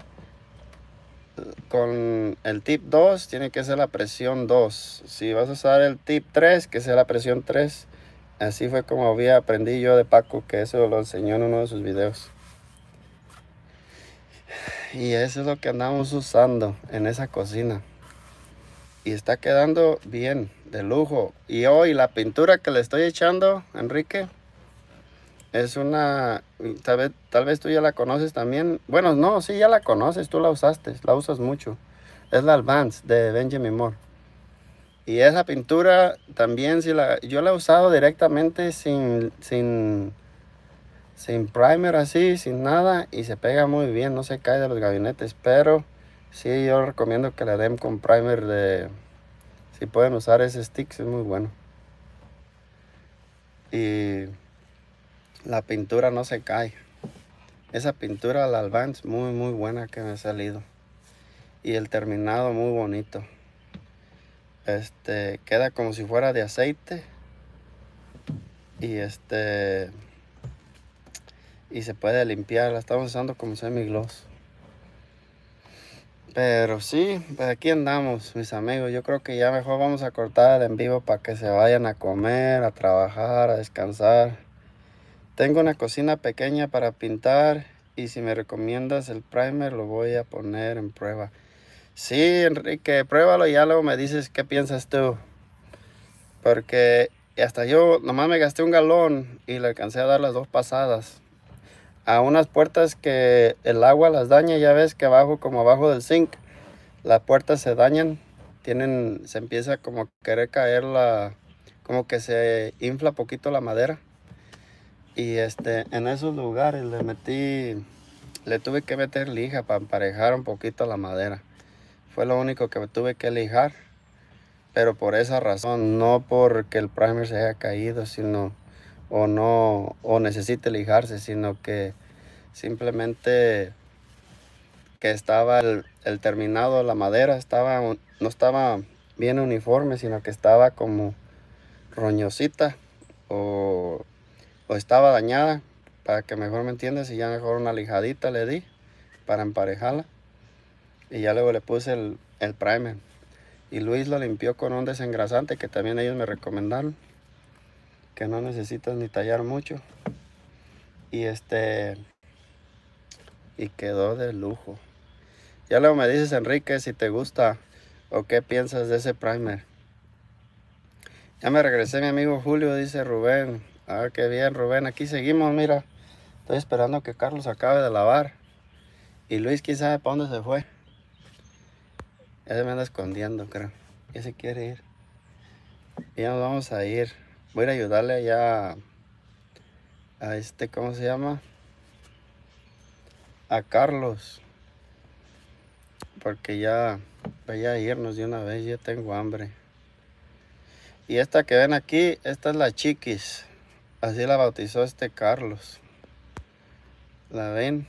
con el tip 2, tiene que ser la presión 2. Si vas a usar el tip 3, que sea la presión 3. Así fue como aprendí yo de Paco, que eso lo enseñó en uno de sus videos. Y eso es lo que andamos usando en esa cocina. Y está quedando bien, de lujo. Y hoy la pintura que le estoy echando, Enrique, es una... Tal vez tú ya la conoces también. Bueno, no, sí, ya la conoces, tú la usaste, la usas mucho. Es la Advance de Benjamin Moore. Y esa pintura también, yo la he usado directamente sin primer así, sin nada. Y se pega muy bien, no se cae de los gabinetes. Pero sí, yo recomiendo que le den con primer de... Si pueden usar ese stick, es muy bueno. Y la pintura no se cae. Esa pintura, la Advance, muy buena que me ha salido. Y el terminado muy bonito. Queda como si fuera de aceite. Y y se puede limpiar. La estamos usando como semi-gloss. Pero sí, pues aquí andamos, mis amigos. Yo creo que ya mejor vamos a cortar el en vivo para que se vayan a comer, a trabajar, a descansar. Tengo una cocina pequeña para pintar y si me recomiendas el primer lo voy a poner en prueba. Sí, Enrique, pruébalo y ya luego me dices qué piensas tú. Porque hasta yo nomás me gasté 1 galón y le alcancé a dar las 2 pasadas. A unas puertas que el agua las daña, ya ves que abajo, como abajo del zinc, las puertas se dañan, se empieza como a querer caer como que se infla poquito la madera. Y en esos lugares le tuve que meter lija para emparejar un poquito la madera. Fue lo único que tuve que lijar, pero por esa razón, no porque el primer se haya caído, o necesite lijarse, sino que simplemente que estaba el terminado de la madera, no estaba bien uniforme, sino que estaba como roñosita o estaba dañada, para que mejor me entiendas, y ya mejor una lijadita le di para emparejarla y ya luego le puse el primer y Luis lo limpió con un desengrasante que también ellos me recomendaron, que no necesitas ni tallar mucho, y y quedó de lujo. Ya luego me dices, Enrique, si te gusta o qué piensas de ese primer. Ya me regresé, mi amigo Julio, dice Rubén. Ah, qué bien, Rubén. Aquí seguimos, mira. Estoy esperando que Carlos acabe de lavar. Y Luis, quién sabe para dónde se fue. Ya se me anda escondiendo, creo. Ya se quiere ir. Ya nos vamos a ir. Voy a ir a ayudarle allá a ¿cómo se llama? A Carlos. Porque ya voy a irnos de una vez. Ya tengo hambre. Y esta que ven aquí, esta es la Chiquis. Así la bautizó Carlos. ¿La ven?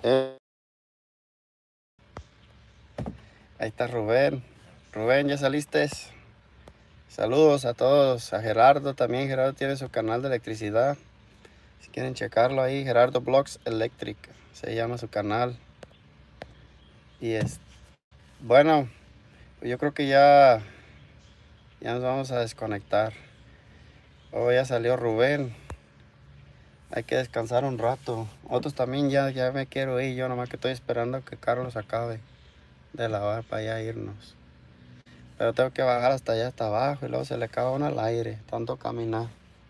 Ahí está Rubén. Rubén, ¿ya saliste? Saludos a todos. A Gerardo también. Gerardo tiene su canal de electricidad. Si quieren checarlo ahí, Gerardo Blogs Electric. Se llama su canal. Y bueno, yo creo que ya nos vamos a desconectar. Oh, ya salió Rubén. Hay que descansar un rato. Otros también ya me quiero ir. Yo nomás que estoy esperando que Carlos acabe de lavar para allá irnos. Pero tengo que bajar hasta allá, hasta abajo. Y luego se le acaba uno al aire. Tanto caminar.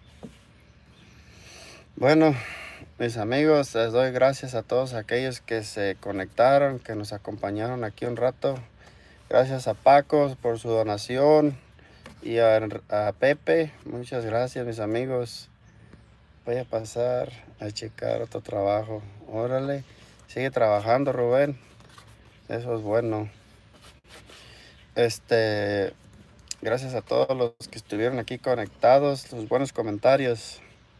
Bueno, mis amigos, les doy gracias a todos aquellos que se conectaron, que nos acompañaron aquí un rato. Gracias a Paco por su donación. Y a Pepe, muchas gracias, mis amigos. Voy a pasar a checar otro trabajo. Órale, sigue trabajando, Rubén. Eso es bueno. Gracias a todos los que estuvieron aquí conectados, los buenos comentarios.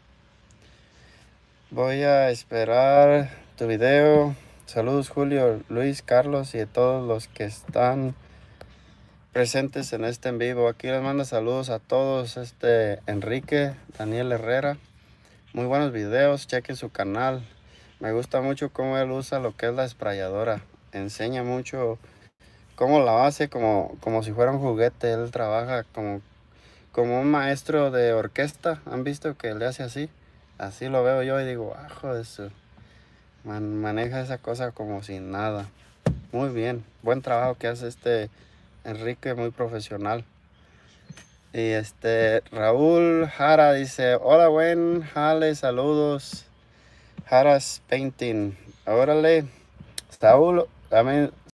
Voy a esperar tu video. Saludos, Julio, Luis, Carlos y a todos los que están presentes en este en vivo. Aquí les mando saludos a todos. Enrique, Daniel Herrera. Muy buenos videos, chequen su canal. Me gusta mucho cómo él usa lo que es la esprayadora. Enseña mucho cómo la hace como si fuera un juguete. Él trabaja como un maestro de orquesta. ¿Han visto que le hace así? Así lo veo yo y digo, ajo de eso. Maneja esa cosa como sin nada. Muy bien, buen trabajo que hace Enrique, muy profesional. Y Raúl Jara dice, hola, buen jale, saludos. Jara's Painting. Órale, Saúl, también